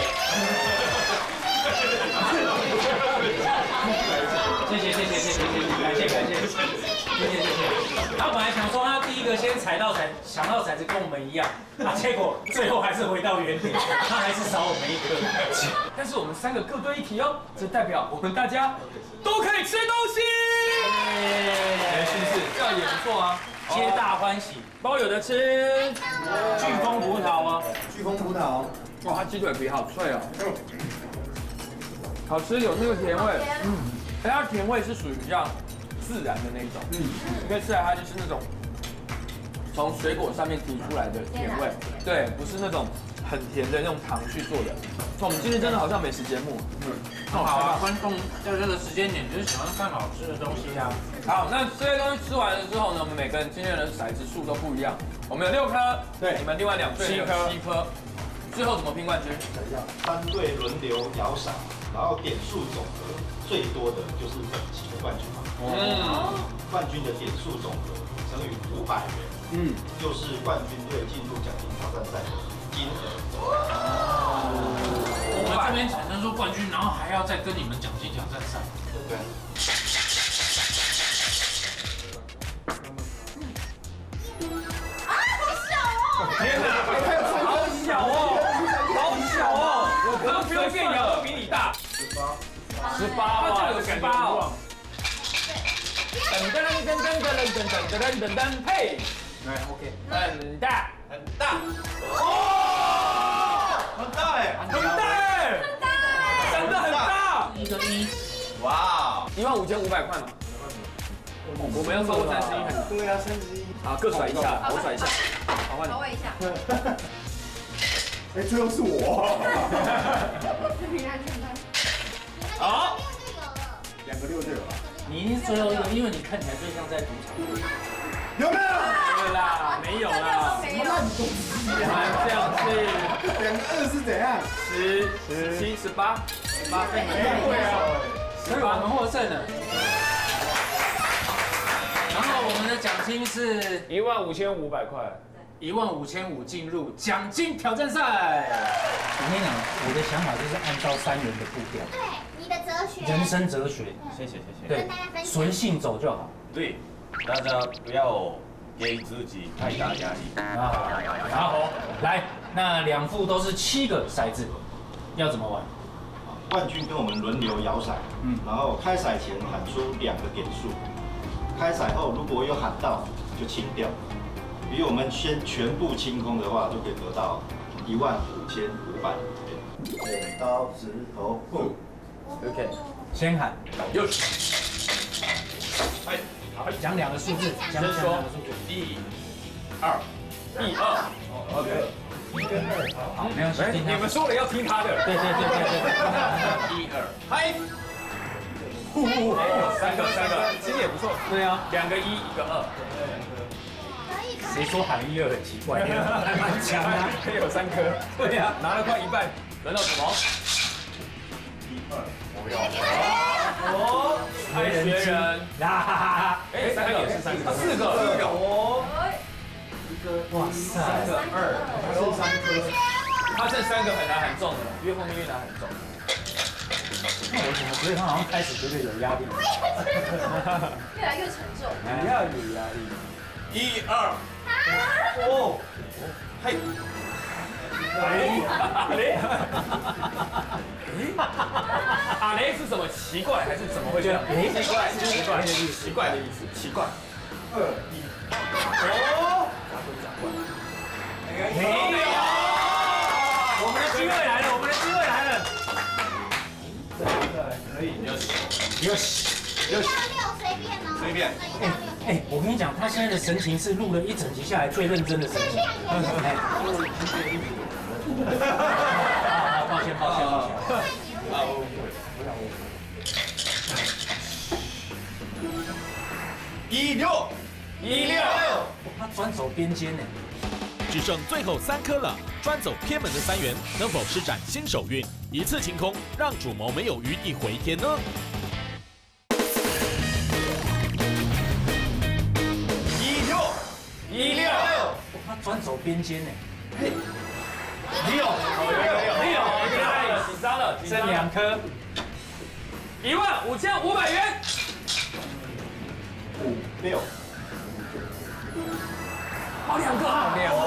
谢谢。他本来想说他第一个先想到骰子跟我们一样，结果最后还是回到原点，他还是少我们一颗。 但是我们3个各对1题哦，这代表我们大家都可以吃东西，是不是？这样也不错啊， 皆大欢喜， 包有的吃。 巨峰葡萄哦， 巨峰葡萄， 哇，它鸡腿皮好脆哦，好吃，有那个甜味，但它甜味是属于比较自然的那种，你可以吃来它就是那种从水果上面提出来的甜味，对，不是那种很甜的那种糖去做的。我们今天真的好像美食节目， 好啊，观众在这个时间点就是喜欢看好吃的东西啊。 好，那这些东西吃完了之后呢，我们每个人今天的骰子数都不一样，我们有6颗，对，你们另外2队有7颗，最后怎么拼冠军 ？3队轮流摇骰，然后点数总和最多的就是本期的冠军嘛。冠军的点数总和乘以500元，就是冠军队进入奖金挑战赛的金额。 我们这边产生出冠军，然后还要再跟你们奖金挑战赛。 对。 天哪，好小哦，好小哦，我刚随便摇都比你大。18，哇，这个18哦。噔，嘿， 来 OK， 很大， 哦，很大哎， 很大哎，真的很大 ，1个1， 哇，15500块嘛。我们要超过31很对啊，31。 好，各甩一下，我甩一下，好换你。 我一下。 哎，最后是我。 好 ，2个6就有了。 你是最后一个，因为你看起来最像在赌场。 有没有？ 没有啦，没有啦， 什么烂东西啊？ 这样是 2个2是怎样 ？10、17、18，对， 对啊， 所以我们获胜了。然后我们的奖金是 15500块 ，15500进入奖金挑战赛。我跟你讲，我的想法就是按照3元的步调。 对，你的哲学。 人生哲学。 谢谢。 对，随性走就好。 对，大家不要给自己太大压力。 好，来，那2副都是7个骰子，要怎么玩？ 冠军跟我们轮流摇骰，然后开骰前喊出2个点数，开骰后如果有喊到就清掉。比如我们先全部清空的话，就可以得到15500元。剪刀石头布 ，OK， 先喊， 有。 哎，好，讲2个数字，讲2个数字 ，1、2，1、2 ，OK。 1跟2，好，没关系。 你们说了要听他的。 对。 1、2，嗨。3个，其实也不错。 对啊 ，2个1，1个2。 谁说喊1、2很奇怪？还蛮强啊， 可以有3颗。对呀，拿了快一半。轮到什么 ？1、2， 我要。哦，还学人。哎，3个也是3个，4个。哦。 哇塞 ，3个2， 还剩3颗。 他剩3个很难喊中的，越后面越难喊中。 那我怎么觉得他好像开始觉得有压力？ 越来越沉重。 不要有压力。1、2。哦，嘿。阿雷是什么？奇怪还是怎么回事？奇怪的意思。奇怪。2、1。哦。没有。我们的机会来了，可以，有 6随便哦。 随便。 哎，我跟你讲，他现在的神情是录了一整集下来最认真的神情。抱歉。 16， 他专走边间呢。 只剩最后3颗了，专走偏门的3元能否施展新手运，一次清空，让主谋没有余地回天呢 ？16， 他专走边间呢。 6，紧张了， 剩2颗 ，15500元。 5、6。 好2个，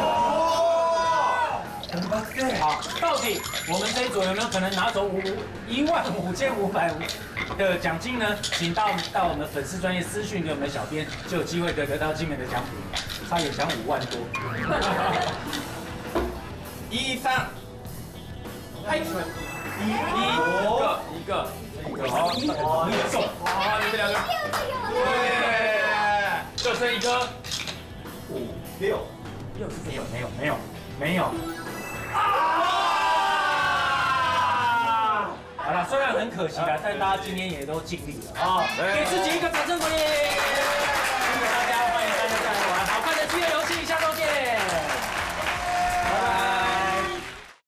好，到底我们这一组有没有可能拿走15500的奖金呢？请到我们粉丝专页私讯给我们的小编，就有机会得到精美的奖品，差点抢5万多。 1、3，嗨，1个，好，你中，哇，你们2个，对，就剩1颗。 6是没有。 好了，虽然很可惜啦，但大家今天也都尽力了啊，给自己一个掌声鼓励。